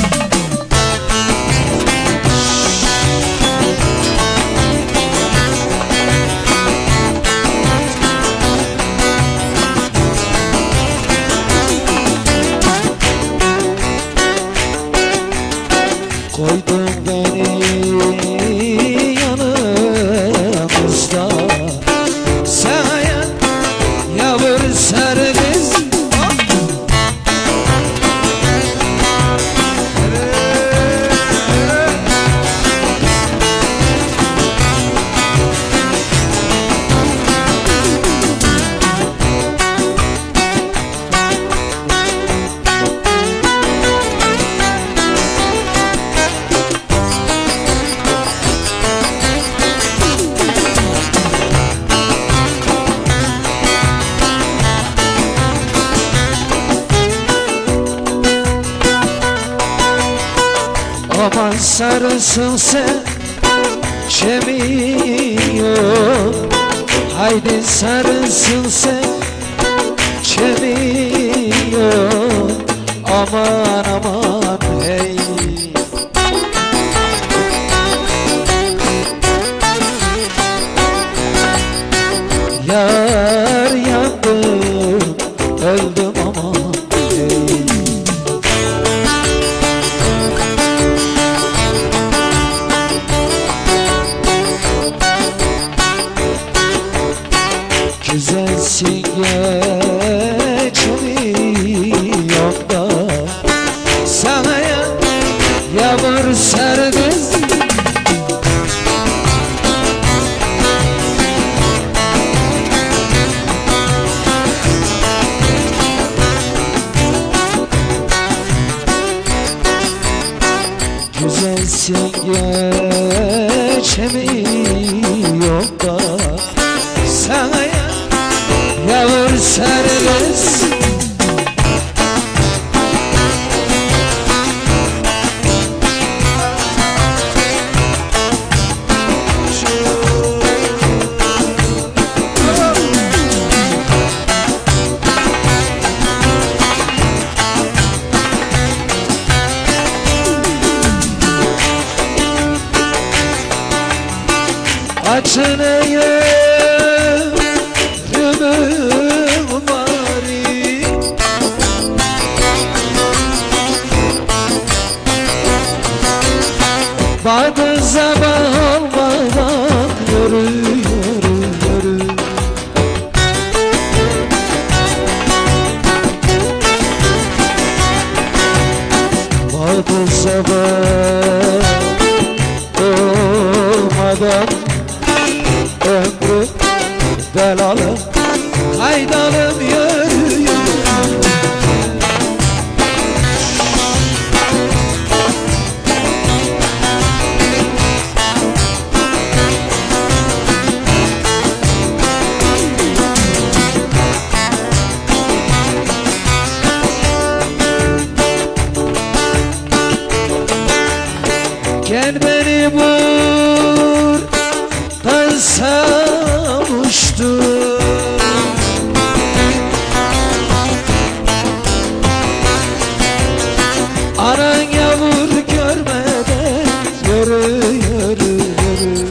Speaker 5: Koydun beni yanımızda, sana yavur servis. Aman sarısın sen çemiyor, haydi sarısın sen çemiyor, aman aman hey. Yar yandım, öldüm aman hey. Güzelsin geçmiyor da, sana yavur servis. Güzelsin geçmiyor da, sana yavur servis. Açınıyor ömrüm bari, bazı zaman olmadan yürü yürü yürü. Bazı zaman olmadan ömrüm belalı, haydalım yürü yürü. Gel beni buradan savuştur, aran yavur görmeden yürü yürü yürü.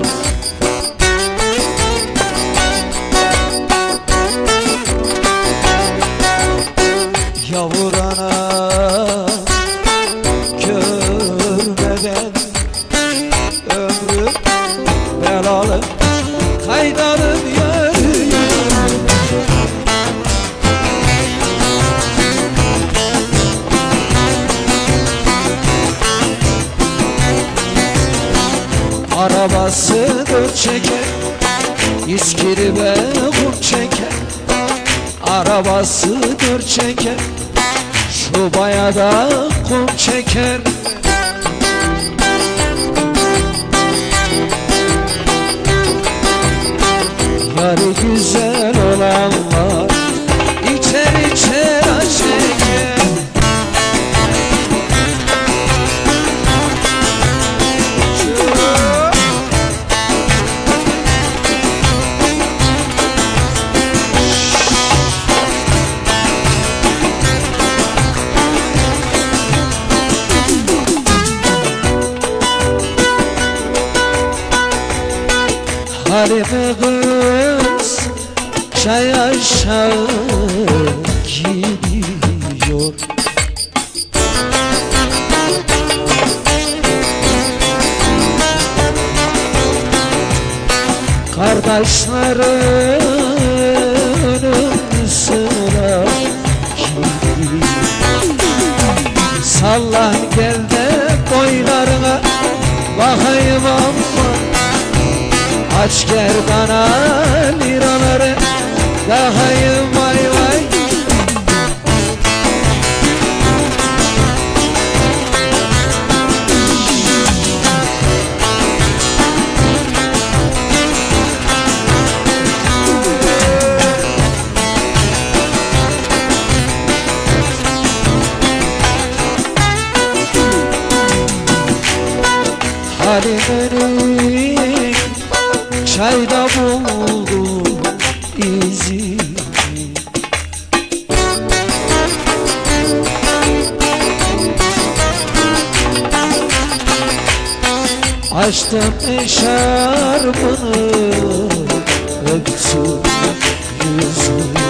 Speaker 5: Yavur ana görmeden ömrüm belalı, haydalım yürü yürü. Arabası dört çeker, İskilibe kum çeker. Arabası dört çeker, şu bayada kum çeker. Yarı güzel olanlar içer içer çeker. Halime kız çay aşağı gidiyor. Kardeşlerin sıra gidiyor. Sallan gel de boylarına bakayım amma. Aç gerdana liraları bakayım vay vay. Halimenin çayda buldu izini. Açtım eşarbını, öptüm yüzünü.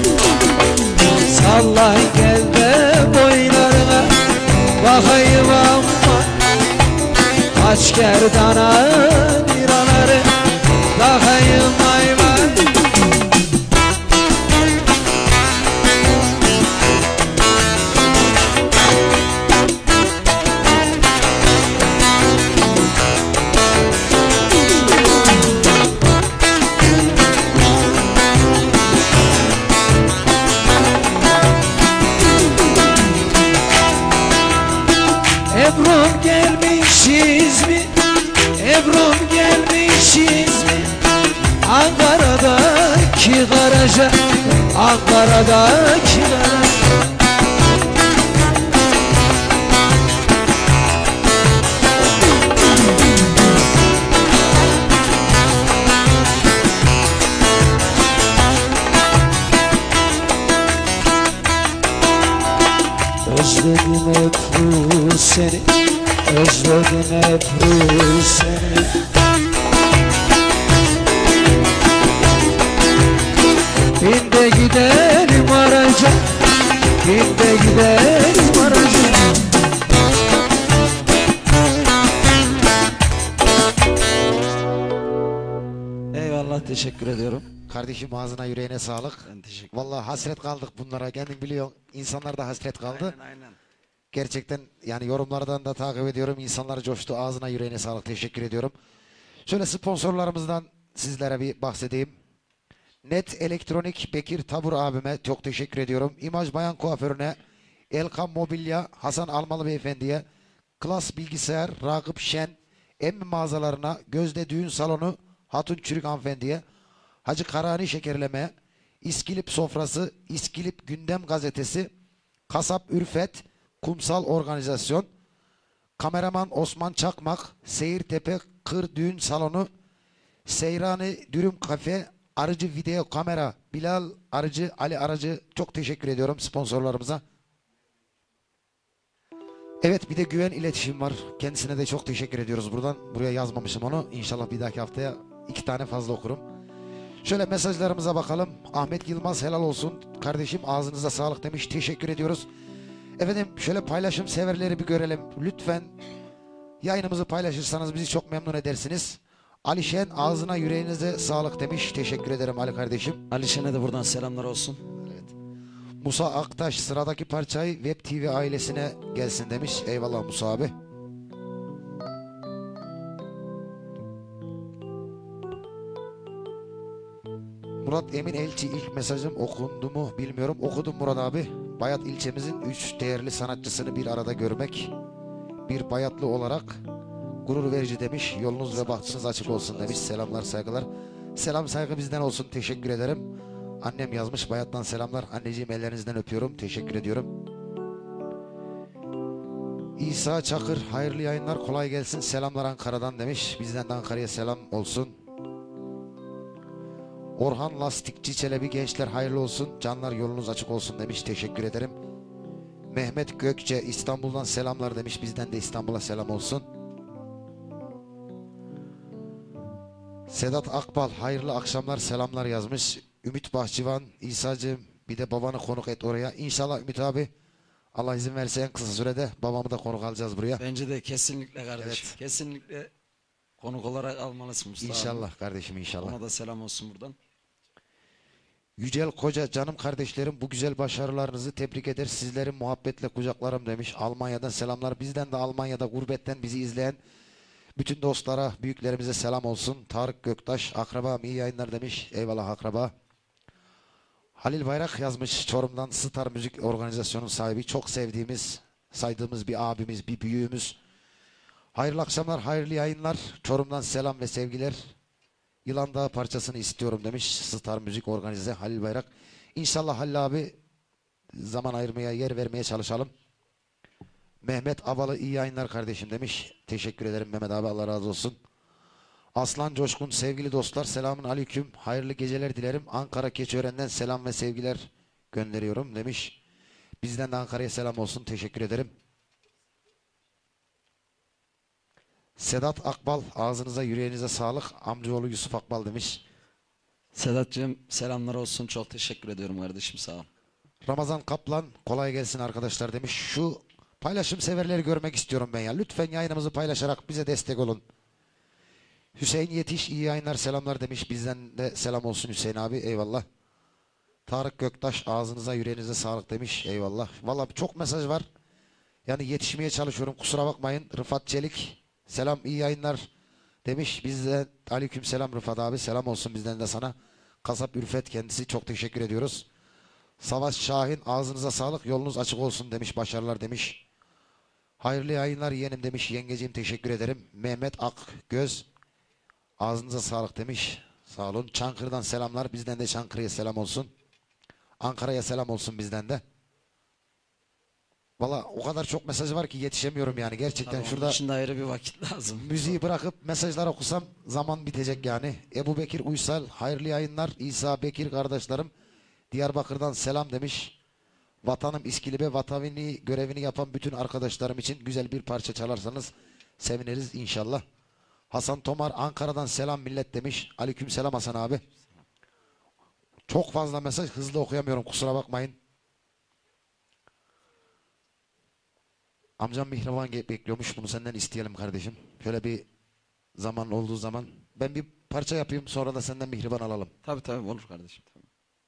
Speaker 5: Salla gel de boylarına bakayım amma. Aç gerdana liraları bakayım vay vay. Ebru'm gelmişiz mi? Ebru'm gelmişiz mi? Ankara'daki garaja, Ankara'daki garaja. Özledim Ebru seni, özledim Ebru seni. Bin de gidelim araca, bin de gidelim araca. Eyvallah, teşekkür ediyorum.
Speaker 3: Kardeşim ağzına yüreğine sağlık.
Speaker 4: Ben teşekkür
Speaker 3: Vallahi hasret kaldık bunlara. Kendin biliyorsun. İnsanlar da hasret kaldı.
Speaker 4: Aynen aynen.
Speaker 3: Gerçekten yani yorumlardan da takip ediyorum. İnsanlar coştu. Ağzına yüreğine sağlık. Teşekkür ediyorum. Şöyle sponsorlarımızdan sizlere bir bahsedeyim. Net Elektronik Bekir Tabur abime çok teşekkür ediyorum. İmaj Bayan Kuaförüne, Elkan Mobilya, Hasan Almalı Beyefendiye, Klas Bilgisayar, Ragıp Şen, Emmi mağazalarına, Gözde Düğün Salonu, Hatun Çürük Hanımefendiye, Hacı Karani Şekerleme, İskilip Sofrası, İskilip Gündem Gazetesi, Kasap Ürfet, Kumsal Organizasyon, Kameraman Osman Çakmak, Seyirtepe Kır Düğün Salonu, Seyrani Dürüm Kafe, Arıcı Video Kamera, Bilal Arıcı, Ali Arıcı, çok teşekkür ediyorum sponsorlarımıza. Evet, bir de Güven İletişim var. Kendisine de çok teşekkür ediyoruz buradan. Buraya yazmamışım onu. İnşallah bir dahaki haftaya iki tane fazla okurum. Şöyle mesajlarımıza bakalım. Ahmet Yılmaz helal olsun. Kardeşim ağzınıza sağlık demiş. Teşekkür ediyoruz. Efendim şöyle paylaşım severleri bir görelim. Lütfen yayınımızı paylaşırsanız bizi çok memnun edersiniz. Alişen ağzına yüreğinize sağlık demiş. Teşekkür ederim Ali kardeşim.
Speaker 4: Alişen'e de buradan selamlar olsun.
Speaker 3: Evet. Musa Aktaş sıradaki parçayı Web T V ailesine gelsin demiş. Eyvallah Musa abi. Murat Emin Elçi, ilk mesajım okundu mu bilmiyorum. Okudum Murat abi. Bayat ilçemizin üç değerli sanatçısını bir arada görmek bir Bayatlı olarak gurur verici demiş. Yolunuz ve bahtınız açık olsun demiş. Selamlar, saygılar. Selam saygı bizden olsun. Teşekkür ederim. Annem yazmış. Bayat'tan selamlar. Anneciğim ellerinizden öpüyorum. Teşekkür ediyorum. İsa Çakır, hayırlı yayınlar, kolay gelsin. Selamlar Ankara'dan demiş. Bizden de Ankara'ya selam olsun. Orhan Lastikçi Çelebi, gençler hayırlı olsun. Canlar yolunuz açık olsun demiş. Teşekkür ederim. Mehmet Gökçe, İstanbul'dan selamlar demiş. Bizden de İstanbul'a selam olsun. Sedat Akbal, hayırlı akşamlar, selamlar yazmış. Ümit Bahçıvan, İsa'cığım bir de babanı konuk et oraya. İnşallah Ümit abi, Allah izin verirse en kısa sürede babamı da konuk alacağız buraya.
Speaker 4: Bence de kesinlikle kardeşim.
Speaker 3: Evet.
Speaker 4: Kesinlikle konuk olarak almalısın Mustafa.
Speaker 3: İnşallah kardeşim, inşallah.
Speaker 4: Ona da selam olsun buradan.
Speaker 3: Yücel Koca, canım kardeşlerim, bu güzel başarılarınızı tebrik eder. Sizlerin muhabbetle kucaklarım demiş. Almanya'dan selamlar. Bizden de Almanya'da gurbetten bizi izleyen bütün dostlara, büyüklerimize selam olsun. Tarık Göktaş, akrabam iyi yayınlar demiş. Eyvallah akraba. Halil Bayrak yazmış, Çorum'dan Star Müzik Organizasyonu sahibi. Çok sevdiğimiz, saydığımız bir abimiz, bir büyüğümüz. Hayırlı akşamlar, hayırlı yayınlar. Çorum'dan selam ve sevgiler. Yılan Dağı parçasını istiyorum demiş. Star Müzik Organize Halil Bayrak. İnşallah Halil abi zaman ayırmaya, yer vermeye çalışalım. Mehmet Avalı, iyi yayınlar kardeşim demiş. Teşekkür ederim Mehmet abi, Allah razı olsun. Aslan Coşkun, sevgili dostlar, selamun aleyküm. Hayırlı geceler dilerim. Ankara Keçiören'den selam ve sevgiler gönderiyorum demiş. Bizden de Ankara'ya selam olsun. Teşekkür ederim. Sedat Akbal, ağzınıza yüreğinize sağlık. Amcaoğlu Yusuf Akbal demiş.
Speaker 4: Sedat'cığım selamlar olsun. Çok teşekkür ediyorum kardeşim, sağ ol.
Speaker 3: Ramazan Kaplan, kolay gelsin arkadaşlar demiş. Şu paylaşım severleri görmek istiyorum ben ya. Lütfen yayınımızı paylaşarak bize destek olun. Hüseyin Yetiş, iyi yayınlar, selamlar demiş. Bizden de selam olsun Hüseyin abi, eyvallah. Tarık Göktaş, ağzınıza yüreğinize sağlık demiş. Eyvallah. Vallahi çok mesaj var. Yani yetişmeye çalışıyorum, kusura bakmayın. Rıfat Çelik, selam, iyi yayınlar demiş. Bizde aleyküm selam Rıfat abi, selam olsun bizden de sana. Kasap Ürfet kendisi, çok teşekkür ediyoruz. Savaş Şahin, ağzınıza sağlık, yolunuz açık olsun demiş. Başarılar demiş. Hayırlı yayınlar yeğenim demiş. Yengeciğim teşekkür ederim. Mehmet Akgöz, ağzınıza sağlık demiş. Sağ olun. Çankırı'dan selamlar. Bizden de Çankırı'ya selam olsun. Ankara'ya selam olsun bizden de. Valla o kadar çok mesaj var ki yetişemiyorum yani. Gerçekten
Speaker 4: Tabii
Speaker 3: şurada
Speaker 4: onun için de ayrı bir vakit lazım.
Speaker 3: müziği bırakıp mesajlar okusam zaman bitecek yani. Ebu Bekir Uysal, hayırlı yayınlar. İsa Bekir kardeşlerim, Diyarbakır'dan selam demiş. Vatanım İskilip'e vatanini görevini yapan bütün arkadaşlarım için güzel bir parça çalarsanız seviniriz inşallah. Hasan Tomar, Ankara'dan selam millet demiş. Aleyküm selam Hasan abi. Çok fazla mesaj, hızlı okuyamıyorum, kusura bakmayın. Amcam Mihriban bekliyormuş, bunu senden isteyelim kardeşim. Şöyle bir zaman olduğu zaman ben bir parça yapayım, sonra da senden Mihriban alalım.
Speaker 4: Tabii tabii olur kardeşim. Tabii.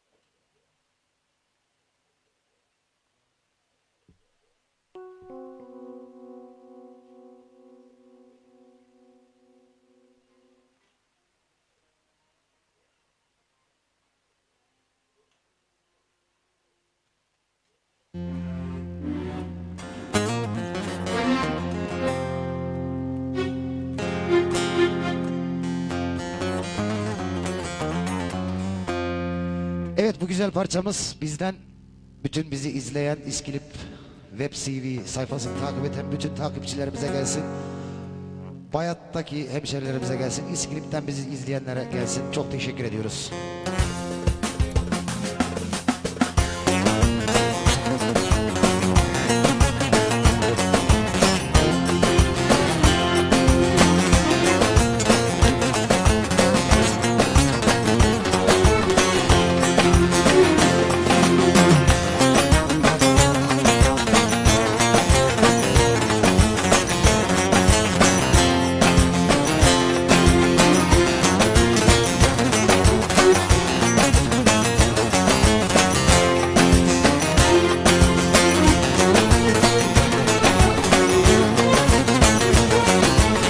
Speaker 3: Evet, bu güzel parçamız bizden bütün bizi izleyen İskilip Web T V sayfasını takip eden bütün takipçilerimize gelsin. Bayat'taki hemşerilerimize gelsin. İskilip'ten bizi izleyenlere gelsin. Çok teşekkür ediyoruz.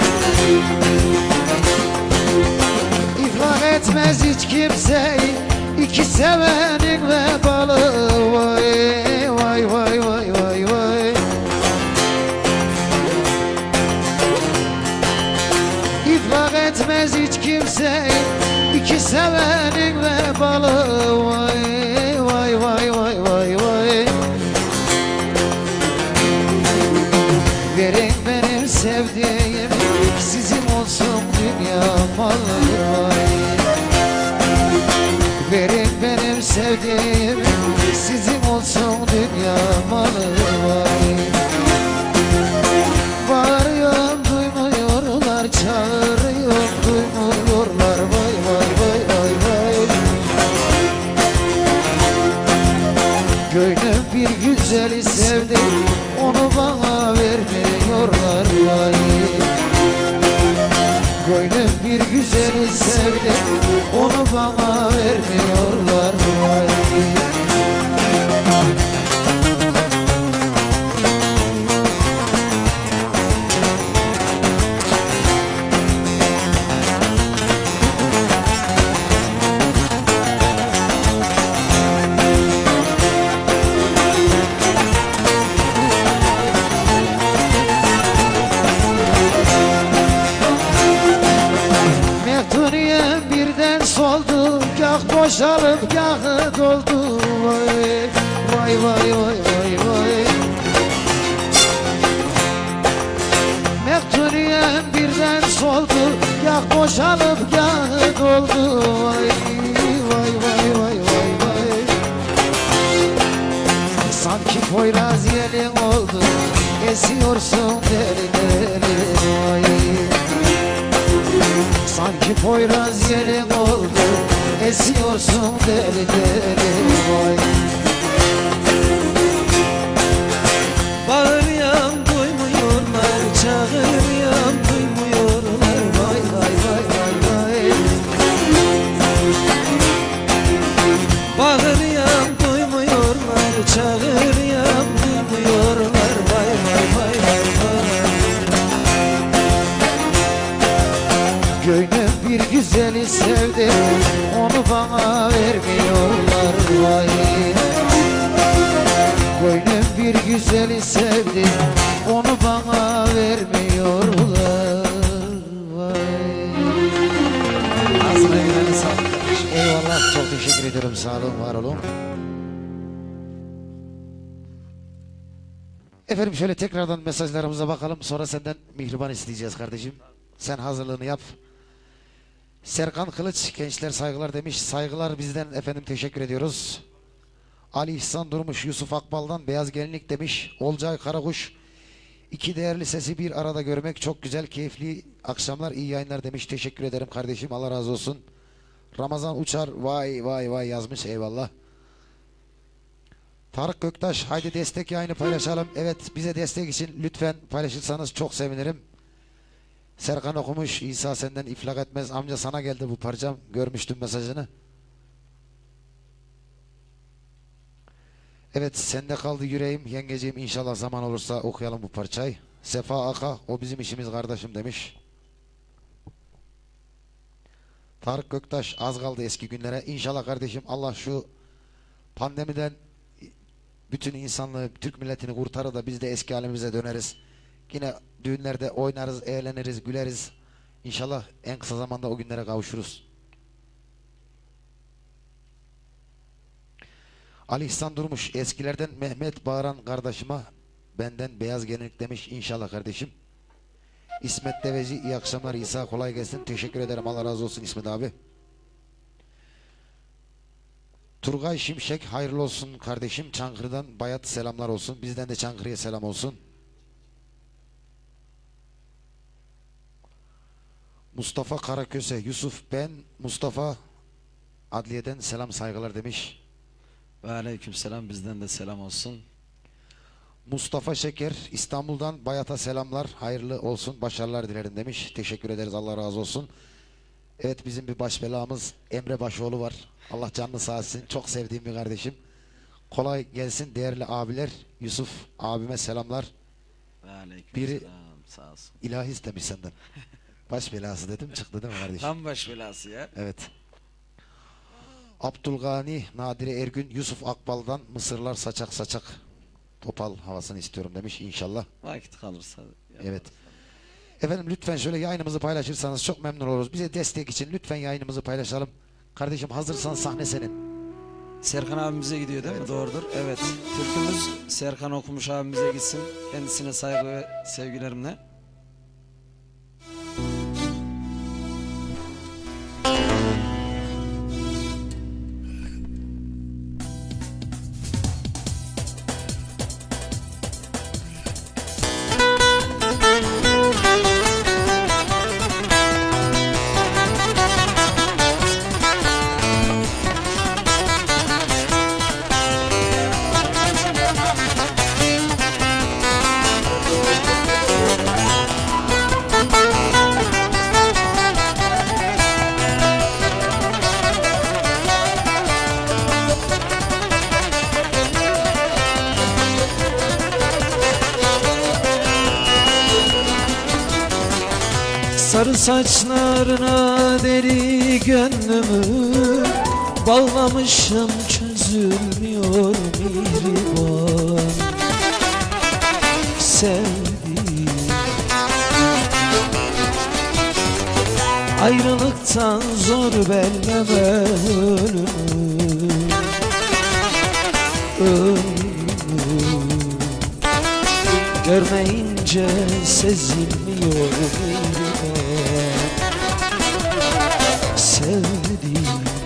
Speaker 5: Etmez hiç kimseyi
Speaker 3: İki sevenin vebalı vay vay vay vay vay vay. İtlak etmez hiç kimse iki sevenin vebalı vay vay vay vay vay vay. Verin benim sevdiğim sizin olsun dünya malı vay. Verin benim sevdiğim sizin olsun dünya malı vay. Bağırıyorum duymuyorlar, çağırıyorum duymuyorlar vay vay vay vay vay. Gönlüm bir güzeli sevdi, onu bana vermiyorlar vay. Gönlüm bir güzeli sevdi, onu bana vermiyorlar vay. Meftuniyem birden soldu, kah boşalıp kah doldu vay vay vay vay vay vay. Meftuniyem birden soldu, kah boşalıp kah doldu vay vay vay vay vay vay. Sanki Poyraz yelin oldu, esiyorsun deli deli vay. Sanki Poyraz yelin oldu, esiyorsun deli deli vay.
Speaker 5: Bağırıyorum duymuyorlar, çağırıyorum duymuyorlar vay vay vay vay vay. Bağırıyorum duymuyorlar, çağırıyorum duymuyorlar vay vay vay vay vay.
Speaker 3: Gönlüm bir güzeli sevdi, onu bana vermiyorlar vay. Gönlüm bir güzeli sevdi, onu bana vermiyorlar vay.
Speaker 5: Ağzına yüreğine sağlık.
Speaker 3: Eyvallah, çok teşekkür ediyorum, sağ olun, var olun. Efendim şöyle tekrardan mesajlarımıza bakalım, sonra senden mihriban isteyeceğiz kardeşim. Sen hazırlığını yap. Serkan Kılıç, gençler saygılar demiş. Saygılar bizden efendim, teşekkür ediyoruz. Ali İhsan Durmuş, Yusuf Akbal'dan beyaz gelinlik demiş. Olcay Karakuş, iki değerli sesi bir arada görmek çok güzel, keyifli akşamlar, iyi yayınlar demiş. Teşekkür ederim kardeşim, Allah razı olsun. Ramazan Uçar, vay vay vay yazmış, eyvallah. Tarık Göktaş, haydi destek yayını paylaşalım. Evet, bize destek için lütfen paylaşırsanız çok sevinirim. Serkan okumuş, İsa senden iflak etmez. Amca sana geldi bu parçam, görmüştüm mesajını. Evet, sende kaldı yüreğim yengeciğim, inşallah zaman olursa okuyalım bu parçayı. Sefa Aka, o bizim işimiz kardeşim demiş. Tarık Göktaş, az kaldı eski günlere. İnşallah kardeşim, Allah şu pandemiden bütün insanlığı, Türk milletini kurtarır da biz de eski halimize döneriz. Yine düğünlerde oynarız, eğleniriz, güleriz. İnşallah en kısa zamanda o günlere kavuşuruz. Ali İhsan Durmuş, eskilerden Mehmet Bağıran kardeşime benden beyaz gelinlik demiş. İnşallah kardeşim. İsmet Deveci, iyi akşamlar İsa, kolay gelsin. Teşekkür ederim, Allah razı olsun İsmet abi. Turgay Şimşek, hayırlı olsun kardeşim. Çankırı'dan bayat selamlar olsun. Bizden de Çankırı'ya selam olsun. Mustafa Karaköse, Yusuf ben Mustafa adliyeden selam saygılar demiş.
Speaker 4: Ve aleykümselam, bizden de selam olsun.
Speaker 3: Mustafa Şeker, İstanbul'dan bayata selamlar, hayırlı olsun, başarılar dilerim demiş. Teşekkür ederiz, Allah razı olsun. Evet, bizim bir baş belamız Emre Başoğlu var. Allah canını sağ olsun, çok sevdiğim bir kardeşim. Kolay gelsin değerli abiler. Yusuf abime selamlar.
Speaker 4: Ve aleykümselam,
Speaker 3: Biri
Speaker 4: sağ olsun.
Speaker 3: ilahi istemiş senden. Baş belası dedim, çıktı değil mi kardeşim?
Speaker 4: Tam baş belası ya.
Speaker 3: Evet. Abdülgani, Nadire Ergün, Yusuf Akbal'dan Mısırlar saçak saçak topal havasını istiyorum demiş inşallah.
Speaker 4: Vakit kalırsa.
Speaker 3: Evet. Efendim lütfen şöyle yayınımızı paylaşırsanız çok memnun oluruz. Bize destek için lütfen yayınımızı paylaşalım. Kardeşim hazırsan sahne senin.
Speaker 4: Serkan abimize gidiyor değil mi? Doğrudur. Evet. Türkümüz Serkan Okumuş abimize gitsin. Kendisine saygı ve sevgilerimle.
Speaker 5: Sarı saçlarına deli gönlümü bağlamışım, çözülmüyor mihriban. Sevdiğim ayrılıktan zor belleme ölümü, ölümü görmeyince sezilmiyor mihriban. Sevdiğim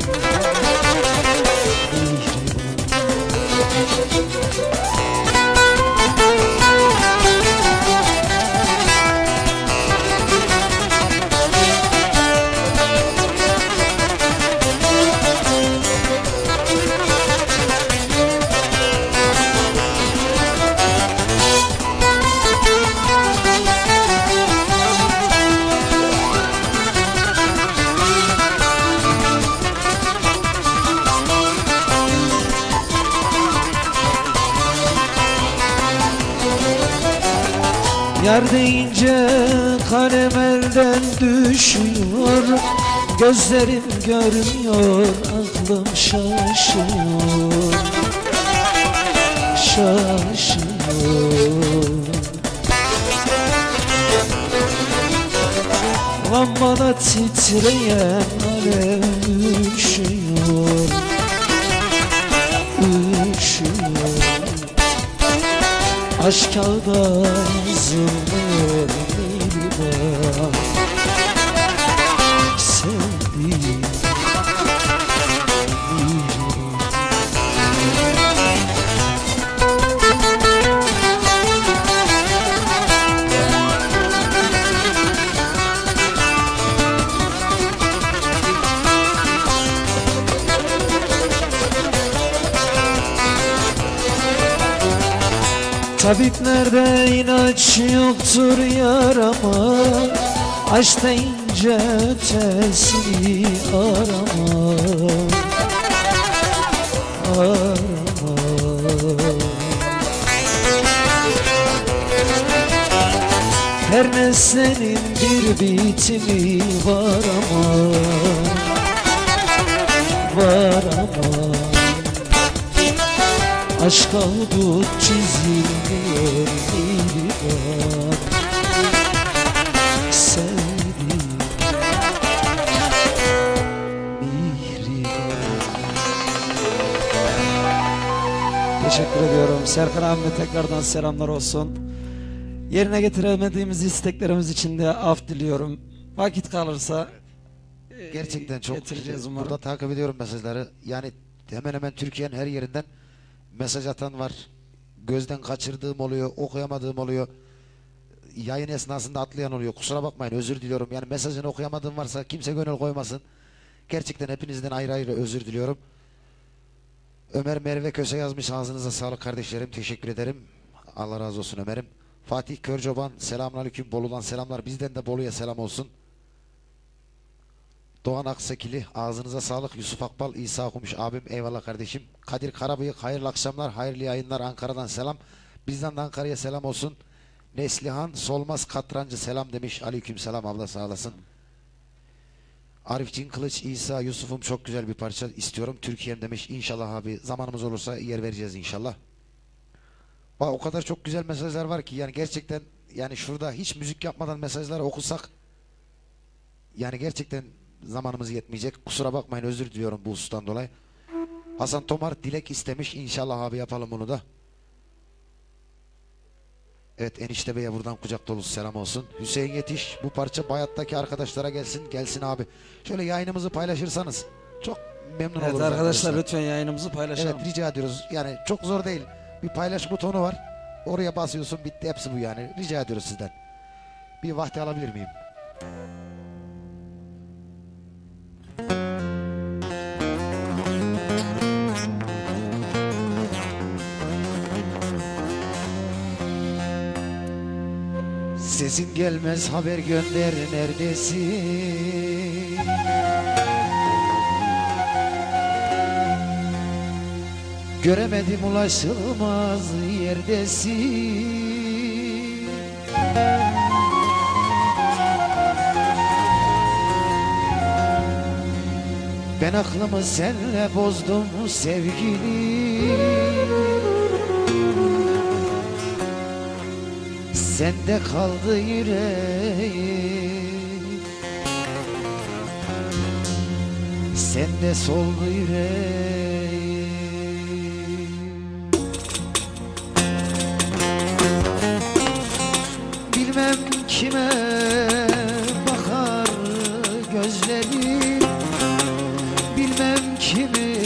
Speaker 5: yar deyince kalem elden düşüyor, gözlerim görmüyor, aklım şaşıyor, şaşıyor. Lambada titreyen alev üşüyor, üşüyor. Aşk kağıda yazılmıyor mihriban. Sevdiğim tabiplerde ilaç yoktur yarama, aşk deyince ötesini arama, arama. Her nesnenin bir bitimi var ama, var ama. Aşka hudut çizilmiyor mihriban. Sevdiğim mihriban.
Speaker 4: Teşekkür ediyorum. Serkan abime tekrardan selamlar olsun. Yerine getiremediğimiz isteklerimiz için de af diliyorum. Vakit kalırsa e,
Speaker 3: Gerçekten çok
Speaker 4: getireceğiz umarım.
Speaker 3: burada takip ediyorum mesajları. Yani hemen hemen Türkiye'nin her yerinden mesaj atan var. Gözden kaçırdığım oluyor, okuyamadığım oluyor. Yayın esnasında atlayan oluyor. Kusura bakmayın, özür diliyorum. Yani mesajını okuyamadığım varsa kimse gönül koymasın. Gerçekten hepinizden ayrı ayrı özür diliyorum. Ömer Merve Köse yazmış. Ağzınıza sağlık kardeşlerim. Teşekkür ederim. Allah razı olsun Ömer'im. Fatih Körcoban, selamünaleyküm. Bolu'dan selamlar. Bizden de Bolu'ya selam olsun. Doğan Aksekili, ağzınıza sağlık. Yusuf Akbal, İsa Okumuş abim, eyvallah kardeşim. Kadir Karabıyık, hayırlı akşamlar, hayırlı yayınlar. Ankara'dan selam. Bizden de Ankara'ya selam olsun. Neslihan Solmaz Katrancı selam demiş. Aleyküm selam abla, sağ olasın. Arif Cin Kılıç, İsa, Yusuf'um çok güzel bir parça istiyorum. Türkiye'm demiş. İnşallah abi zamanımız olursa yer vereceğiz inşallah. Bak o kadar çok güzel mesajlar var ki yani gerçekten yani şurada hiç müzik yapmadan mesajları okusak yani gerçekten zamanımız yetmeyecek. Kusura bakmayın, özür diliyorum bu husustan dolayı. Hasan Tomar dilek istemiş. İnşallah abi yapalım bunu da. Evet, Enişte Bey'e buradan kucak dolusu selam olsun. Hüseyin Yetiş, bu parça Bayat'taki arkadaşlara gelsin. Gelsin abi. Şöyle yayınımızı paylaşırsanız çok memnun
Speaker 4: Evet
Speaker 3: oluruz.
Speaker 4: arkadaşlar,
Speaker 3: arkadaşlar
Speaker 4: lütfen yayınımızı paylaşalım.
Speaker 3: Evet, rica ediyoruz. Yani çok zor değil. Bir paylaş butonu var. Oraya basıyorsun, bitti, hepsi bu yani. Rica ediyoruz sizden. Bir vakti alabilir miyim? Sesin gelmez, haber gönder, neredesin? Göremedim, ulaşılmaz yerdesin. Ben aklımı senle bozdum sevgilim. Sende kaldı yüreğim, sende soldu yüreğim. Bilmem kime bakar gözlerim, bilmem kimi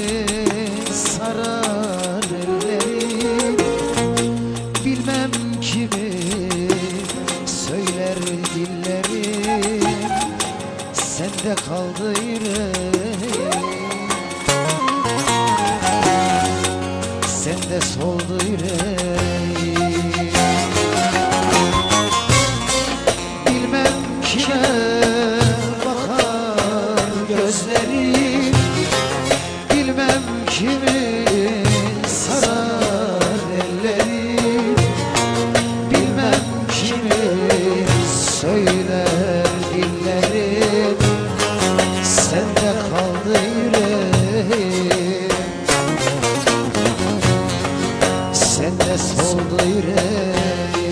Speaker 3: sarar ellerim, bilmem kimi söyler dillerim, sende kaldı yüreğim, sende soldu yüreğim. Bilmem kime bakar gözlerim, bilmem kimi sarar ellerim, bilmem kimi söyler dillerim, sende kaldı yüreğim, sende soldu yüreğim.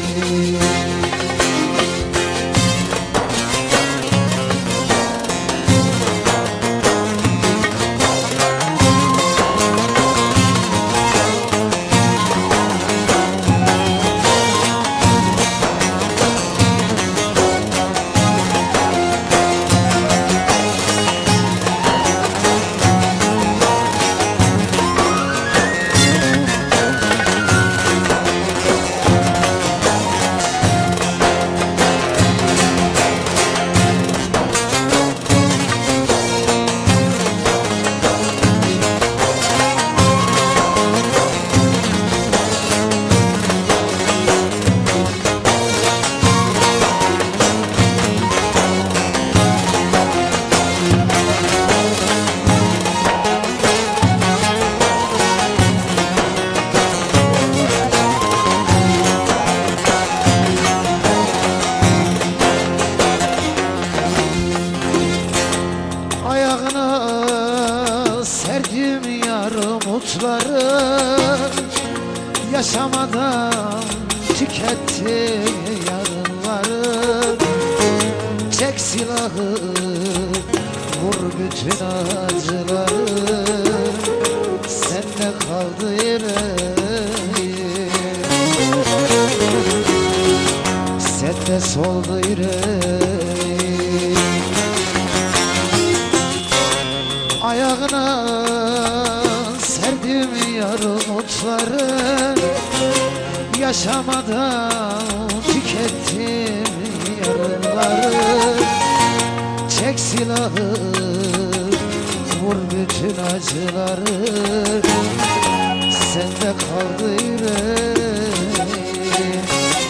Speaker 3: Ayağına serdim yarımutları, yaşamadan tükettim yarınları. Çek silahı, vur bütün acıları, sende kaldı yüreğim, sende soldu yüreğim. Ayağına serdim yarımutları, yaşamadan tükettim yarınları. Çek silahı, vur bütün acıları, sende kaldı yüreğim,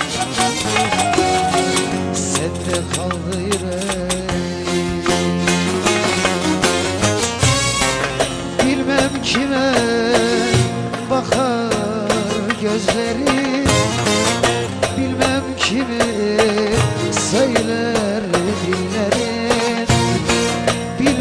Speaker 3: sende kaldı yüreğim. Bilmem kime bakar gözlerim, bilmem kimi söyler dillerim,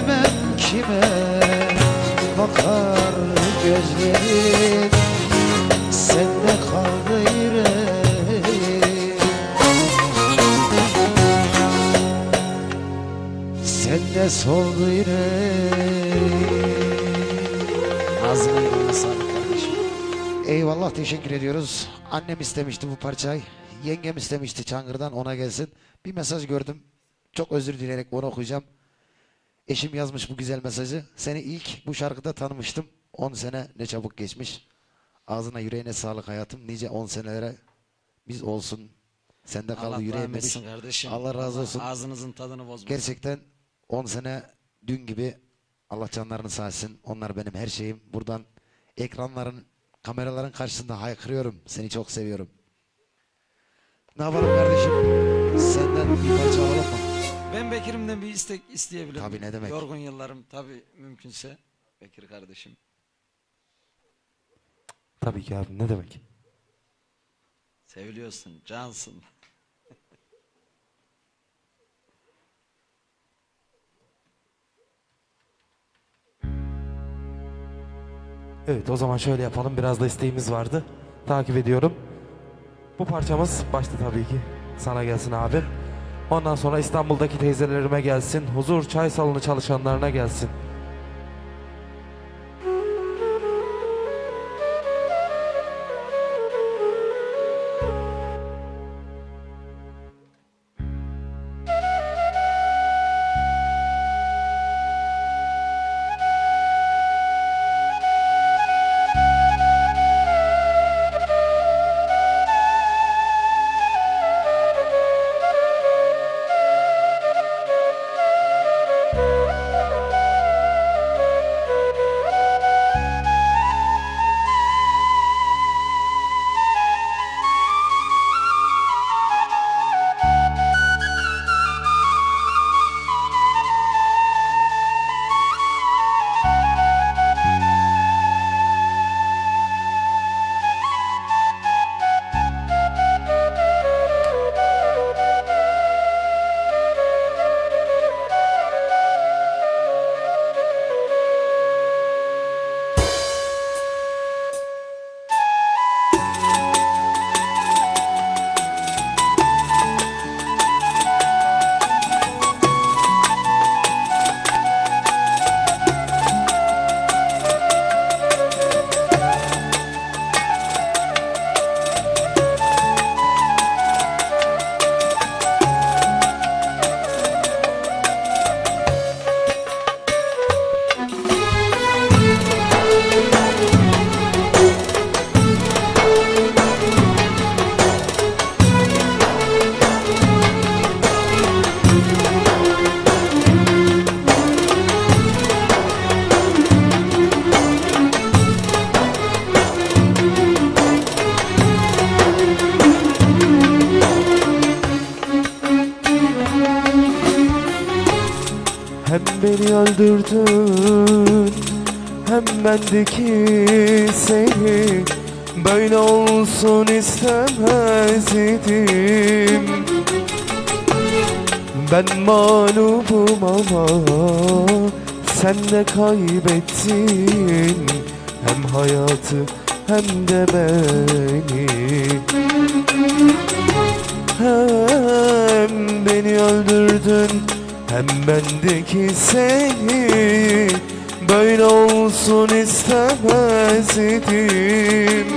Speaker 3: bakar gözlerim, sende kaldı yüreğim, sende soldu yüreğim.
Speaker 4: Ağzına yüreğine sağlık kardeşim.
Speaker 3: Eyvallah, teşekkür ediyoruz. Annem istemişti bu parçayı. Yengem istemişti Çangır'dan, ona gelsin. Bir mesaj gördüm. Çok özür dileyerek onu okuyacağım. Eşim yazmış bu güzel mesajı. Seni ilk bu şarkıda tanımıştım. on sene ne çabuk geçmiş. Ağzına yüreğine sağlık hayatım. Nice on senelere biz olsun. Sende kaldı
Speaker 4: Allah
Speaker 3: yüreğim
Speaker 4: rahmet
Speaker 3: demiş.
Speaker 4: etsin kardeşim.
Speaker 3: Allah razı olsun.
Speaker 4: Ağzınızın tadını bozmasın.
Speaker 3: Gerçekten on sene dün gibi. Allah canlarını sağ etsin. Onlar benim her şeyim. Buradan ekranların, kameraların karşısında haykırıyorum. Seni çok seviyorum. Ne yapalım kardeşim? Senden bir parça alalım mı?
Speaker 4: Ben Bekir'imden bir istek isteyebilirim.
Speaker 3: Tabii, ne demek.
Speaker 4: Yorgun yıllarım tabii mümkünse. Bekir kardeşim.
Speaker 6: Tabii ki abi, ne demek.
Speaker 4: Seviliyorsun, cansın.
Speaker 6: Evet, o zaman şöyle yapalım. Biraz da isteğimiz vardı. Takip ediyorum. Bu parçamız başta tabii ki sana gelsin abim. Ondan sonra İstanbul'daki teyzelerime gelsin. Huzur çay salonu çalışanlarına gelsin.
Speaker 7: Hem beni öldürdün, hem bendeki seni böyle olsun istemez idim. Ben mağlubum ama sen de kaybettin, hem hayatı hem de beni. Hem beni öldürdün, hem bendeki seni böyle olsun istemez idim.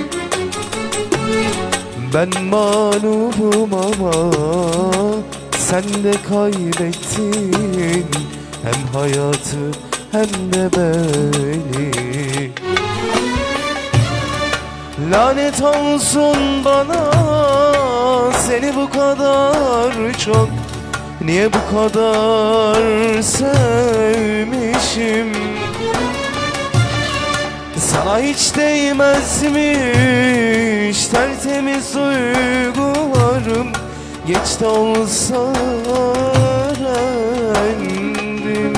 Speaker 7: Ben mağlubum ama sen de kaybettin, hem hayatı hem de beni. Lanet olsun bana, seni bu kadar çok, niye bu kadar sevmişim? Sana hiç değmezmiş tertemiz duygularım, geç de olsa öğrendim.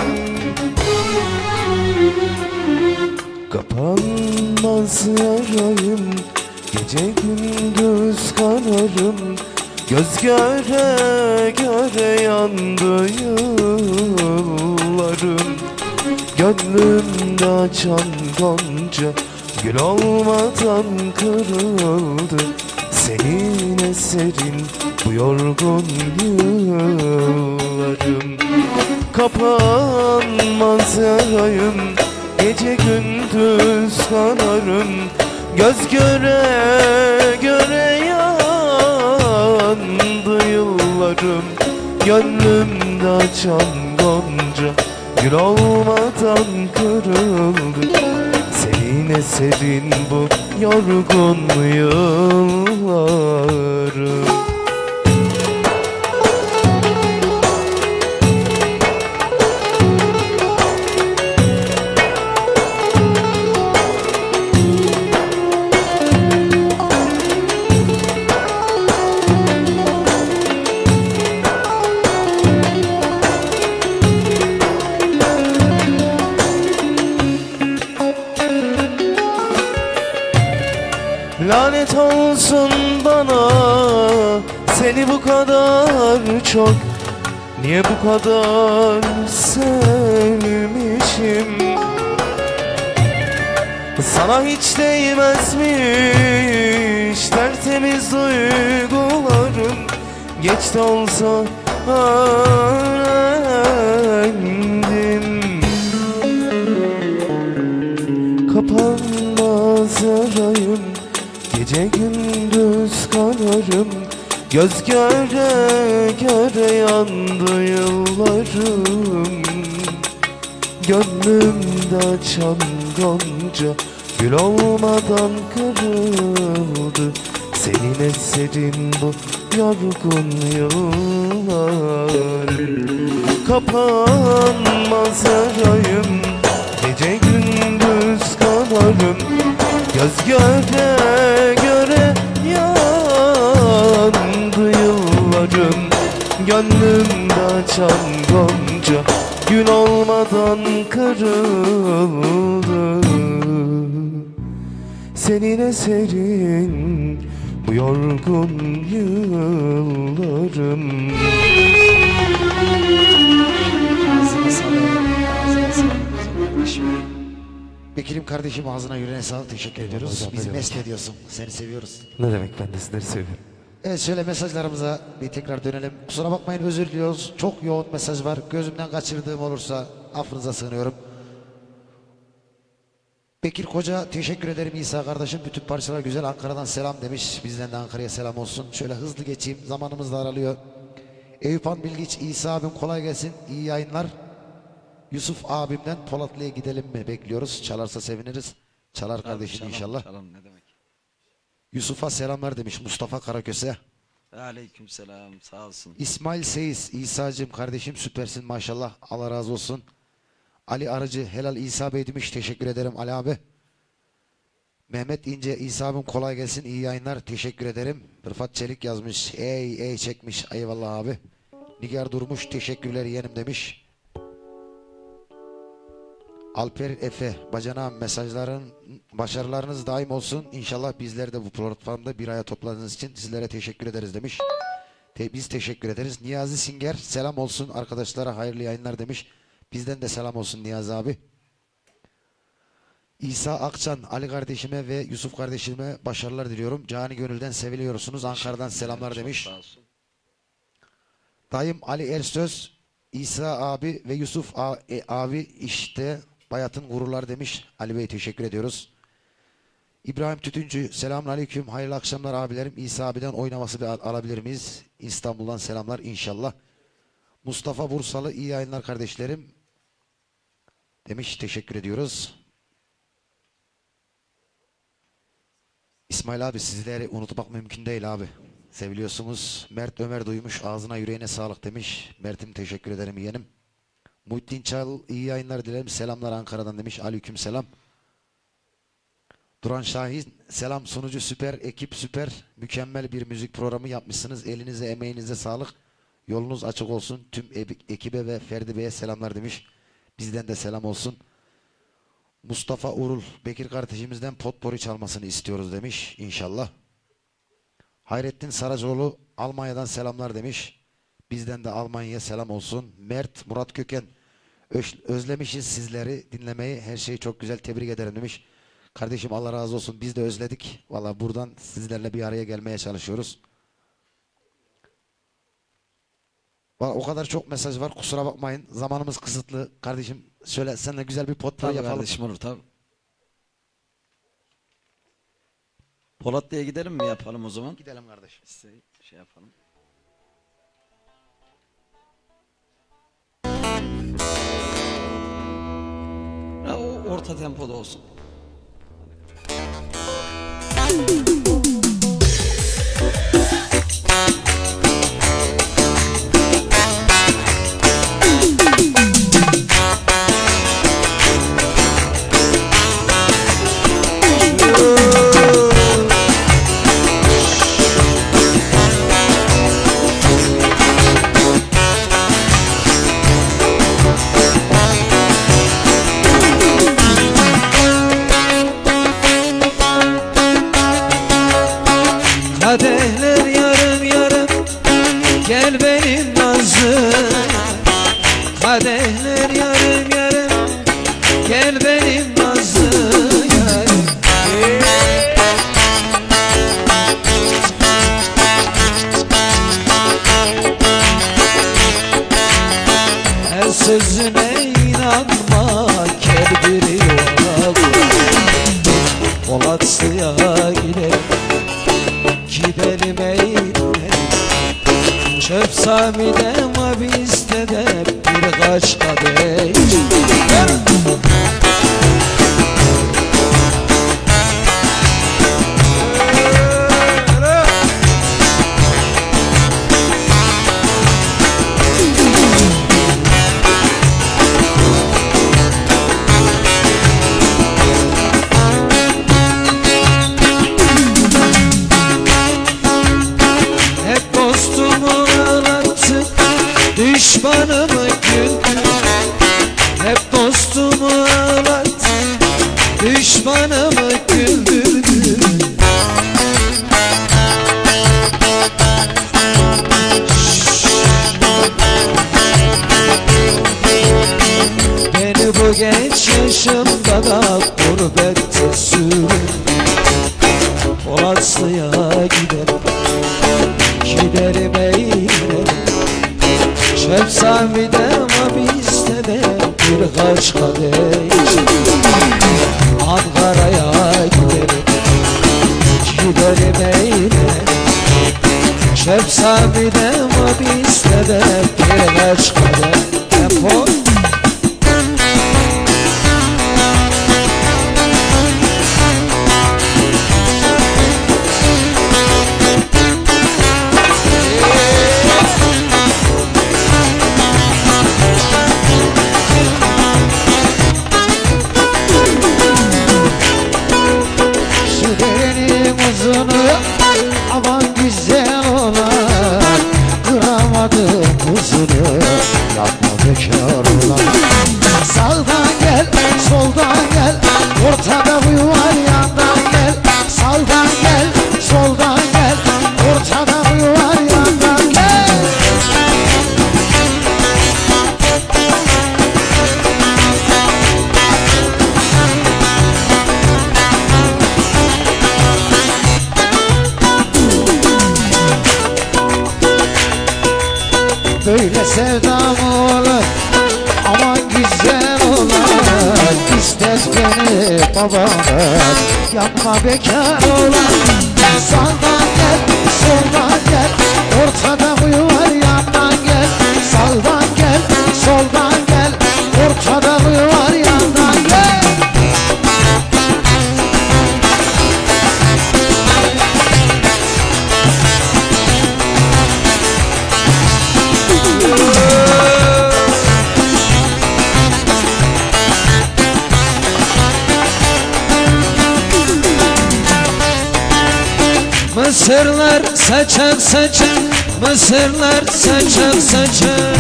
Speaker 7: Kapanmaz yarayım, gece gündüz kanarım, göz göre göre yandı yıllarım. Gönlümde açan gonca gül olmadan kırıldı. Senin eserin bu yorgun yıllarım. Kapanmaz yarayım, gece gündüz kanarım. Göz göre göre yandı yıllarım. Gönlümde açan gonca gül olmadan kırıldı. Senin eserin bu yorgun yıllarım. Lanet olsun bana, seni bu kadar çok, niye bu kadar sevmişim? Sana hiç değmezmiş tertemiz duygularım. Geç de olsa öğrendim. Kapanmaz yarayım, gece gündüz kanarım. Göz göre göre yandı yıllarım. Gönlümde açan gonca gül olmadan kırıldı. Senin eserin bu yorgun yıllarım. Kapanmaz yarayım, gece gündüz kanarım. Göz göre göre yandı yıllarım. Gönlümde açan gonca gün olmadan kırıldı. Senin eserin bu yorgun yıllarım.
Speaker 4: Ağzına sağlık. Ağzına sağlık. Kardeşim.
Speaker 3: Bekir'im kardeşim ağzına yüreğine sağlık, teşekkür ediyoruz.
Speaker 6: hocam,
Speaker 3: Bizi
Speaker 6: ne
Speaker 3: mest
Speaker 6: demek.
Speaker 3: ediyorsun. Seni seviyoruz.
Speaker 6: Ne demek, ben de sizleri seviyorum.
Speaker 3: Evet, şöyle mesajlarımıza bir tekrar dönelim. Kusura bakmayın, özür diliyoruz. Çok yoğun mesaj var. Gözümden kaçırdığım olursa affınıza sığınıyorum. Bekir Koca teşekkür ederim İsa kardeşim. Bütün parçalar güzel. Ankara'dan selam demiş. Bizden de Ankara'ya selam olsun. Şöyle hızlı geçeyim. Zamanımız da aralıyor. Eyüpan Bilgiç, İsa abim kolay gelsin. İyi yayınlar. Yusuf abimden Polatlı'ya gidelim mi bekliyoruz. Çalarsa seviniriz. Çalar kardeşim
Speaker 4: Çalalım,
Speaker 3: inşallah.
Speaker 4: çalalım, ne demek.
Speaker 3: Yusuf'a selamlar demiş Mustafa Karaköse.
Speaker 4: Aleykümselam, sağ olsun.
Speaker 3: İsmail Seyis, İsa'cığım kardeşim süpersin maşallah. Allah razı olsun. Ali Arıcı, helal İsa Bey demiş. Teşekkür ederim Ali abi. Mehmet İnce, İsa abim kolay gelsin. İyi yayınlar. Teşekkür ederim. Rıfat Çelik yazmış. Ey ey çekmiş. Eyvallah abi. Nigar Durmuş, teşekkürler yeğenim demiş. Alper Efe, bacanağım mesajların, başarılarınız daim olsun. İnşallah bizler de bu platformda bir aya topladığınız için sizlere teşekkür ederiz demiş. Te biz teşekkür ederiz. Niyazi Singer, selam olsun arkadaşlara, hayırlı yayınlar demiş. Bizden de selam olsun Niyazi abi. İsa Akçan, Ali kardeşime ve Yusuf kardeşime başarılar diliyorum. Cani gönülden seviliyorsunuz. Ankara'dan selamlar demiş.
Speaker 4: Sağ olsun.
Speaker 3: Dayım Ali Ersöz, İsa abi ve Yusuf abi işte Bayat'ın gururlar demiş. Ali Bey teşekkür ediyoruz. İbrahim Tütüncü, selamun aleyküm. Hayırlı akşamlar abilerim. İsa abiden oynaması bir al alabilir miyiz? İstanbul'dan selamlar inşallah. Mustafa Bursalı, iyi yayınlar kardeşlerim demiş. Teşekkür ediyoruz. İsmail abi, sizleri unutmak mümkün değil abi. Seviliyorsunuz. Mert Ömer duymuş. Ağzına yüreğine sağlık demiş. Mert'im teşekkür ederim yeğenim. Muhittin Çal, iyi yayınlar dilerim. Selamlar Ankara'dan demiş. Aleyküm selam. Duran Şahin, selam sunucu süper, ekip süper. Mükemmel bir müzik programı yapmışsınız. Elinize emeğinize sağlık. Yolunuz açık olsun. Tüm ekibe ve Ferdi Bey'e selamlar demiş. Bizden de selam olsun. Mustafa Urul, Bekir kardeşimizden potpori çalmasını istiyoruz demiş. İnşallah. Hayrettin Saracoğlu, Almanya'dan selamlar demiş. Bizden de Almanya'ya selam olsun. Mert Murat Köken, Öz- özlemişiz sizleri dinlemeyi. Her şeyi çok güzel, tebrik ederim demiş. Kardeşim Allah razı olsun. Biz de özledik. Valla buradan sizlerle bir araya gelmeye çalışıyoruz. Valla o kadar çok mesaj var. Kusura bakmayın. Zamanımız kısıtlı. Kardeşim şöyle seninle güzel bir potpourri
Speaker 4: Tabii
Speaker 3: yapalım.
Speaker 4: kardeşim olur tabii. Polatlı'ya gidelim mi yapalım o zaman?
Speaker 3: Gidelim kardeşim.
Speaker 4: Size şey yapalım. Ya, o orta tempoda olsun.
Speaker 5: Kadehler yarım yarım, gel benim nazım. Kadehler yarım yarım, gel benim nazım yarim. Her sözüne inanma, kel bir yola Polatlı'ya gidelim, gidelim eğlenelim. Çöp Sami'de ama bizde de birkaç kadeh. Hep dostumu ağlattı, düşmanımı güldü. Hep dostumu ağlattı, düşmanımı güldürdü. Beni bu genç yaşımda da gurbette sürün. Polatlı'ya gidelim, gidelim eğlenelim. Çöp Sami'de ama bizde de birkaç kadeh. Ankara'ya gidelim, gidelim eğlenelim. Çöp Sami'de ama bizde de birkaç kadeh. Tempo. Benim uzunu aman güzel olan, kıramadım uzunu, yapma bekar olan. Sağdan gel, soldan gel, ortada bu var, yandan gel. Sağdan gel, soldan gel, ortada bu var, yandan gel. Böyle sevdam olur, aman güzel olan. İster beni babamdan, yapma bekar olan. Sağdan gel, soldan gel, ortada bu var, yandan gel. Sağdan gel, soldan gel, ortada bu var, yandan gel. Mısırlar saçak saçak, mısırlar saçak saçak.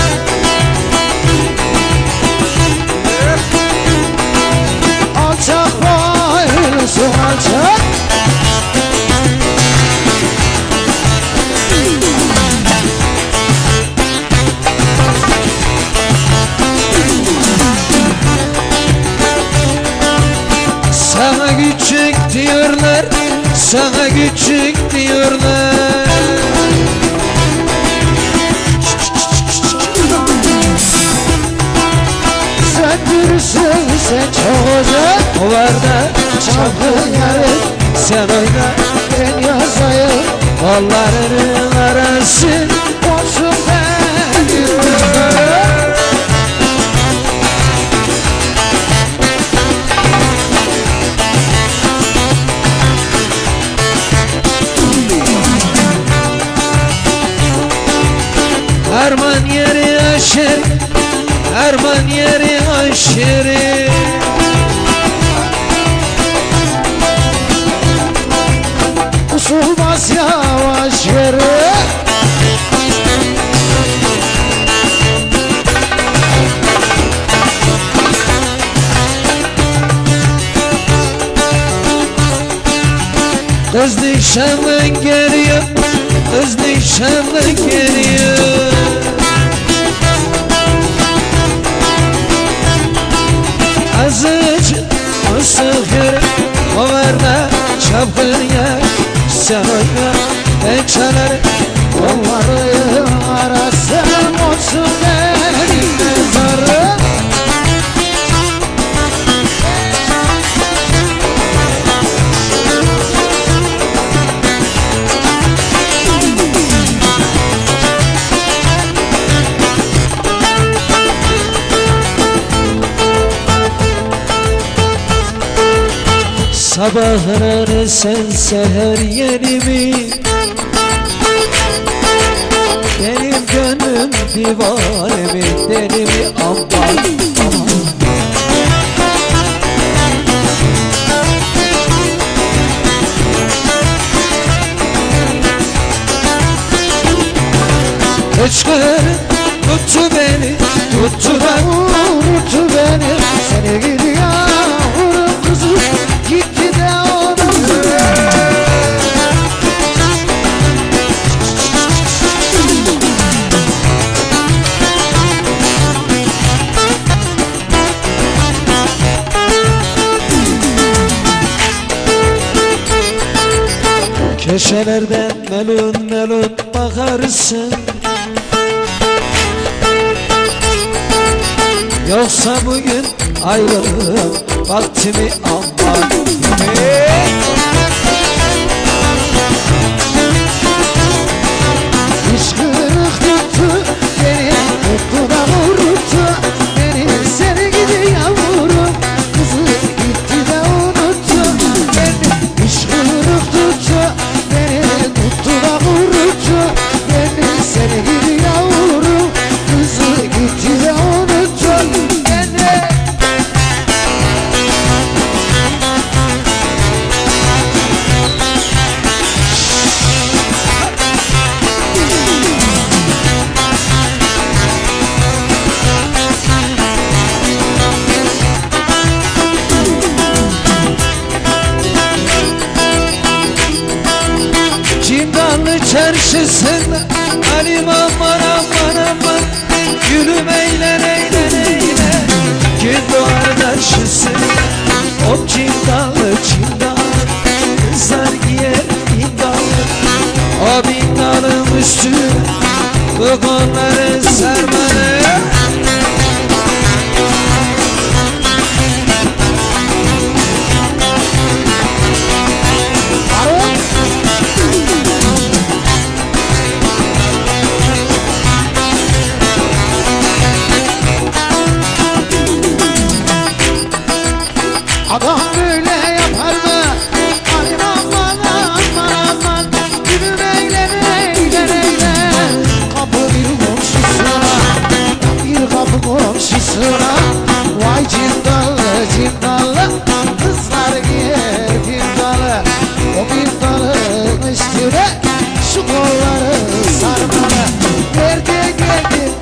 Speaker 2: Alçak boylusu alçak.
Speaker 5: Sana küçük diyorlar, sana küçük diyorlar. Sen görürsün sen çok özel, o var da çapkın yarı. Sen oyna ben yazayım, kollarının arası olsun benim kızlarım. Harman yeri aşır, harman yeri aşır. Usulmaz yavaş yeri. Kız nişanlın geliyor, kız nişanlın geliyor. Azıcık sıkır, o var da çapkın yer. Sen oyna, ben çalarım, kolların arası olsun benim mezarım. Sabahları sen seher yenimi, benim gönlüm divane mi, deli mi aman aman. Hıçkır tuttu beni, tuttu da unuttu beni. Seni gidiyor yavrum kızım, gitti de onu. Köşelerden melun melun bakarsın, yoksa bugün ayrılığım vaktimi aman. Işkırık tuttu beni, tuttu da vurdu beni. Seni gidi yavrum, kızı gitti de unuttu beni. Işkırık tuttu beni, tuttu da vurdu beni. Seni gidi yavrum, kızı gitti de unuttu beni. Cindanlı çarşısında Halim aman aman aman, gülüm eğlen eğlen eğlen. Gün doğar karşısında o cindanlı cindanlı, kızlar giyer bindalı. O bindalın üstüne bu kolları sarmalı. Adam böyle yapar mı? Aman aman aman aman, gülüm eğlen eğlen eğlen. Kapı bir komşusuna, bir kapı komşusuna. Vay cindalı cindalı, kızlar giyer bindalı. O bindalın üstüne şu kolları sarmalı. Nerede geldi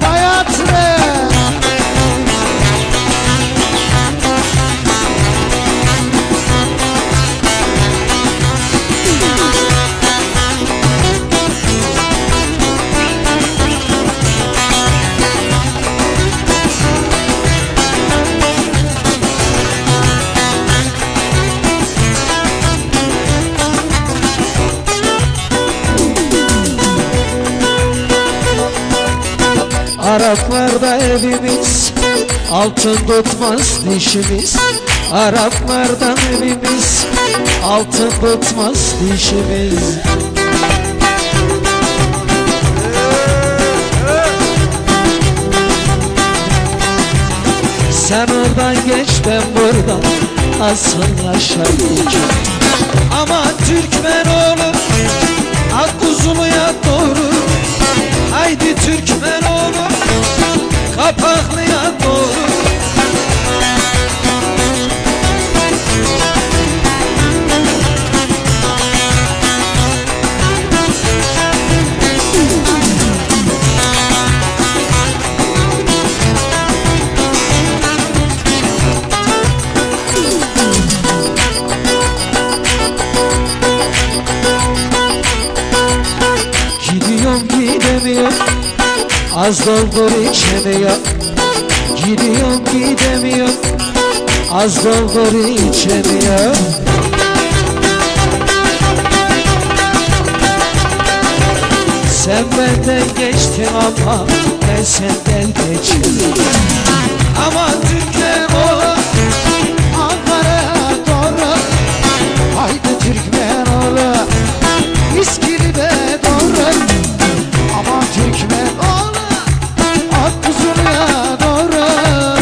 Speaker 5: bayatlı? Araplarda evimiz, altın tutmaz dişimiz. Araplardan evimiz, altın tutmaz dişimiz. Sen oradan geç, ben buradan, asıllaşa geçelim. Ama Türkmen oğlu Akkuzulu'ya doğru, haydi Türkmen oğlu Kapaklı'ya doğru. Gidiyorum gidemiyorum, az doldur içemiyor. Gidiyorum gidemiyorum, az doldur içemiyor. Sen benden geçtin ama ben senden geçemiyorum. Ama Türkmen oğlu Ankara'ya doğru, haydi Türkmen oğlu İskilip'e doğru. Ama Türkmen oğlu Akkuzulu'ya doğru.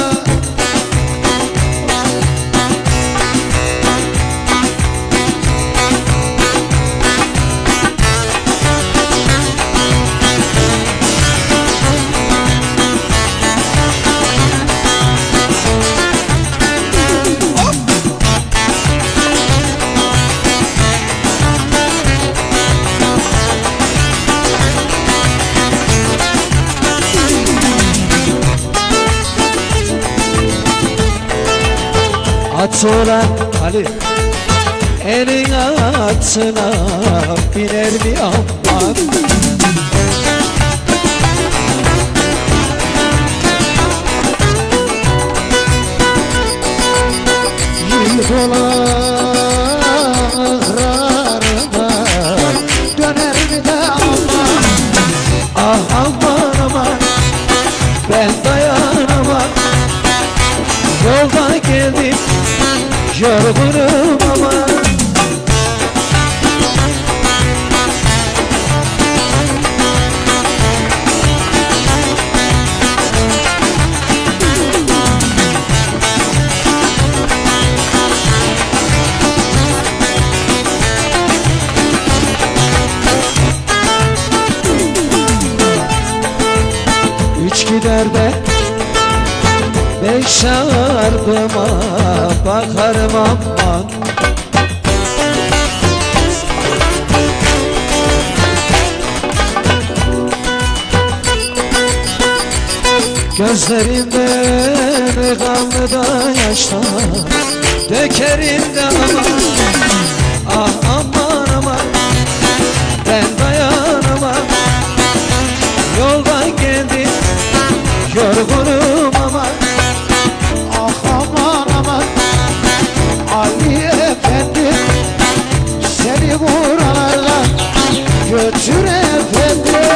Speaker 5: At olan Ali, elin atına biner mi aman? Yıl dolar ağrarıma döner mi de aman? Ah aman aman, ben dayanamam. Yolda geldim, yorgunum ama. Üç gider de beş ardıma bakarım aman. Gözlerimden kanlı da yaşlar dökerim de aman. Ah aman aman, ben dayanamam. Yoldan geldim, yorgunum aman. Ah aman aman, Ali Efendi seni buralarla götür efendi.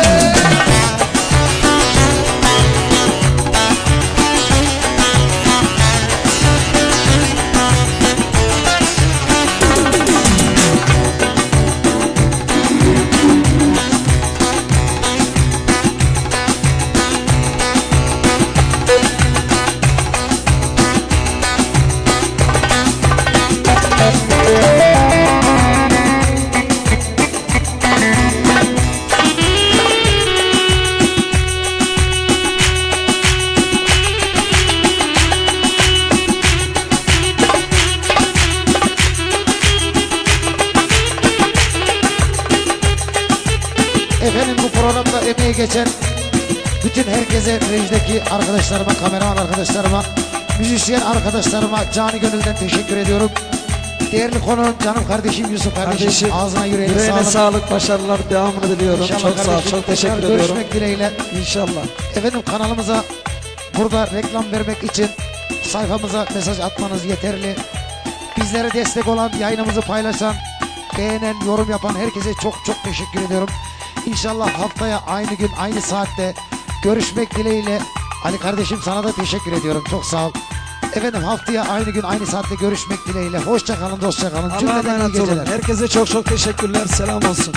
Speaker 5: Efendim bu programda emeği geçen bütün herkese, rejdeki arkadaşlarıma, kameraman arkadaşlarıma, müzisyen arkadaşlarıma canı gönülden teşekkür ediyorum. Değerli konuğum, canım kardeşim Yusuf kardeşim,
Speaker 4: Kardeşim,
Speaker 5: ağzına yüreğine,
Speaker 4: yüreğine
Speaker 5: sağlık.
Speaker 4: sağlık, başarılar devamını diliyorum.
Speaker 5: İnşallah
Speaker 4: Çok sağ ol,
Speaker 5: kardeşim,
Speaker 4: çok teşekkür
Speaker 5: tekrar
Speaker 4: ediyorum.
Speaker 5: Görüşmek dileğiyle.
Speaker 4: İnşallah.
Speaker 5: Efendim kanalımıza burada reklam vermek için sayfamıza mesaj atmanız yeterli. Bizlere destek olan, yayınımızı paylaşan, beğenen, yorum yapan herkese çok çok teşekkür ediyorum. İnşallah haftaya aynı gün aynı saatte görüşmek dileğiyle. Ali kardeşim sana da teşekkür ediyorum. Çok sağ ol. Efendim haftaya aynı gün aynı saatte görüşmek dileğiyle. Hoşça kalın, dostça kalın.
Speaker 4: Allah'a
Speaker 5: Cümleden iyi
Speaker 4: emanet olun.
Speaker 5: geceler.
Speaker 4: Herkese çok çok teşekkürler. Selam olsun.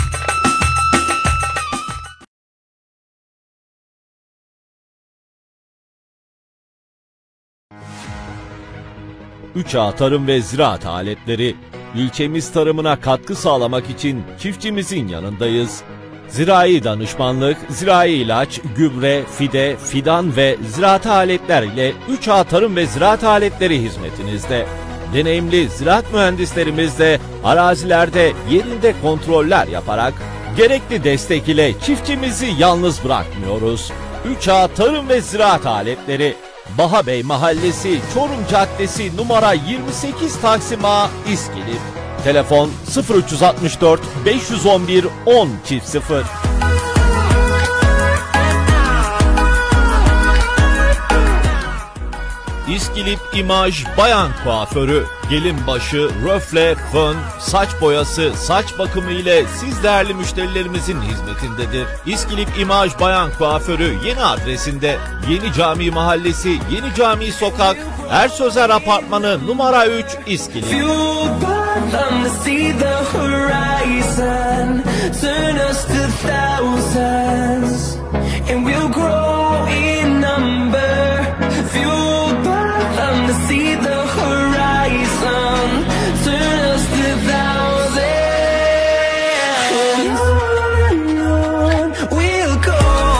Speaker 1: üç A Tarım ve Ziraat Aletleri, ülkemiz tarımına katkı sağlamak için çiftçimizin yanındayız. Zirai danışmanlık, zirai ilaç, gübre, fide, fidan ve ziraat aletler ile üç A Tarım ve Ziraat Aletleri hizmetinizde. Deneyimli ziraat mühendislerimiz de arazilerde yerinde kontroller yaparak gerekli destek ile çiftçimizi yalnız bırakmıyoruz. üç A Tarım ve Ziraat Aletleri, Bahabey Mahallesi, Çorum Caddesi numara yirmi sekiz Taksim A, İskilip. Telefon sıfır üç altı dört beş yüz on bir on sıfır. İskilip İmaj Bayan Kuaförü, gelin başı, röfle, fön, saç boyası, saç bakımı ile siz değerli müşterilerimizin hizmetindedir. İskilip İmaj Bayan Kuaförü yeni adresinde Yeni Cami Mahallesi, Yeni Cami Sokak, Ersözer Apartmanı numara üç, İskilip.
Speaker 2: Fueled by them to see the horizon, turn us to thousands, and we'll grow in number. Fueled by them to see the horizon, turn us to thousands, and on and on we'll go,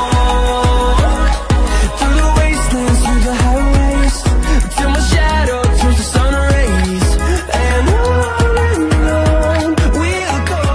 Speaker 2: through the wastelands, through the highways, till my shadow turns to sun rays, and on and on we'll go.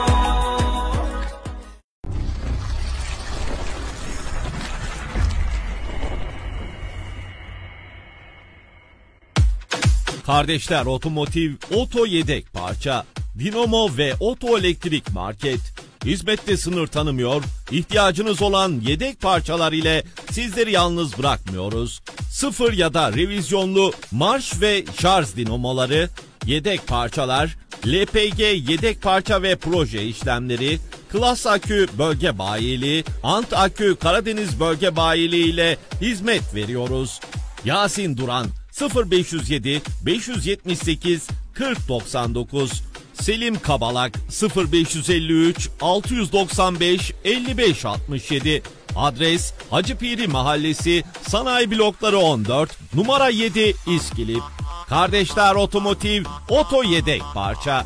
Speaker 1: Kardeşler Otomotiv, Oto Yedek Parça, Dinamo ve Oto Elektrik Market. Hizmette sınır tanımıyor, ihtiyacınız olan yedek parçalar ile sizleri yalnız bırakmıyoruz. Sıfır ya da revizyonlu marş ve şarj dinamoları, yedek parçalar, L P G yedek parça ve proje işlemleri, Klas Akü bölge bayiliği, Ant Akü Karadeniz bölge bayiliği ile hizmet veriyoruz. Yasin Duran sıfır beş yüz yedi beş yüz yetmiş sekiz kırk doksan dokuz, Selim Kabalak sıfır beş yüz elli üç altı yüz doksan beş elli beş altmış yedi. Adres Hacı Piri Mahallesi, Sanayi Blokları on dört, numara yedi, İskilip. Kardeşler Otomotiv, Oto Yedek Parça.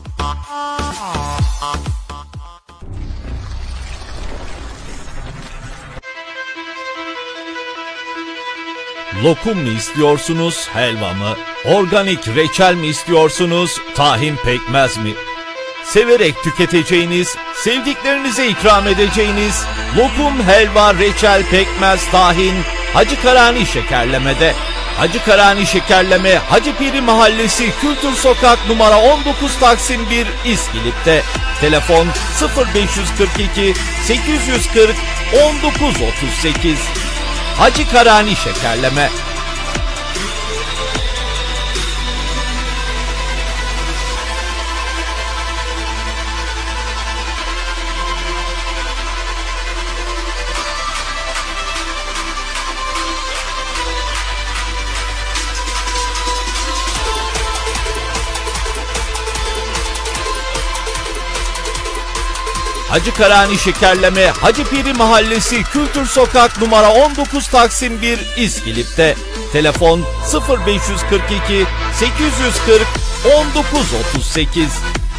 Speaker 1: Lokum mu istiyorsunuz, helva mı? Organik reçel mi istiyorsunuz, tahin pekmez mi? Severek tüketeceğiniz, sevdiklerinize ikram edeceğiniz lokum, helva, reçel, pekmez, tahin Hacı Karani Şekerleme'de. Hacı Karani Şekerleme, Hacı Piri Mahallesi, Kültür Sokak numara on dokuz Taksim bir, İskilip'te. Telefon sıfır beş yüz kırk iki sekiz yüz kırk on dokuz otuz sekiz. Hacı Karani Şekerleme. Hacı Karani Şekerleme, Hacı Piri Mahallesi, Kültür Sokak numara on dokuz Taksim bir, İskilip'te. Telefon sıfır beş yüz kırk iki sekiz yüz kırk on dokuz otuz sekiz.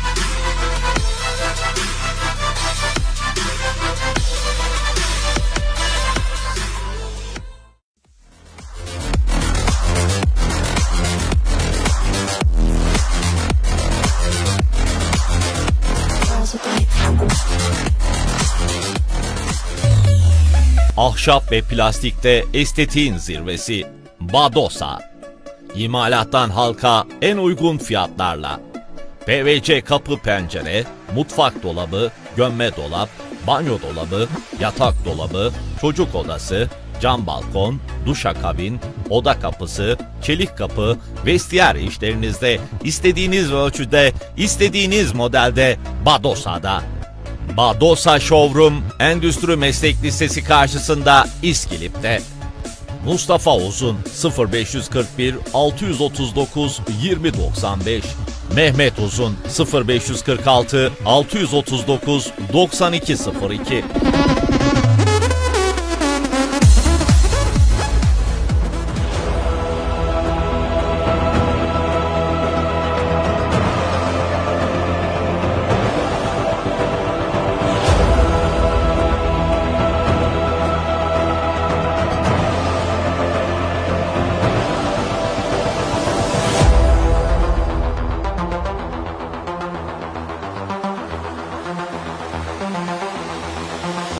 Speaker 1: Ahşap ve plastikte estetiğin zirvesi Badosa. İmalattan halka en uygun fiyatlarla. P V C kapı pencere, mutfak dolabı, gömme dolap, banyo dolabı, yatak dolabı, çocuk odası, cam balkon, duşakabin, oda kapısı, çelik kapı, vestiyer işlerinizde istediğiniz ölçüde, istediğiniz modelde Badosa'da. Badosa Showroom, Endüstri Meslek Lisesi karşısında, İskilip'te. Mustafa Uzun sıfır beş kırk bir altı yüz otuz dokuz yirmi doksan beş, Mehmet Uzun sıfır beş kırk altı altı yüz otuz dokuz doksan iki sıfır iki.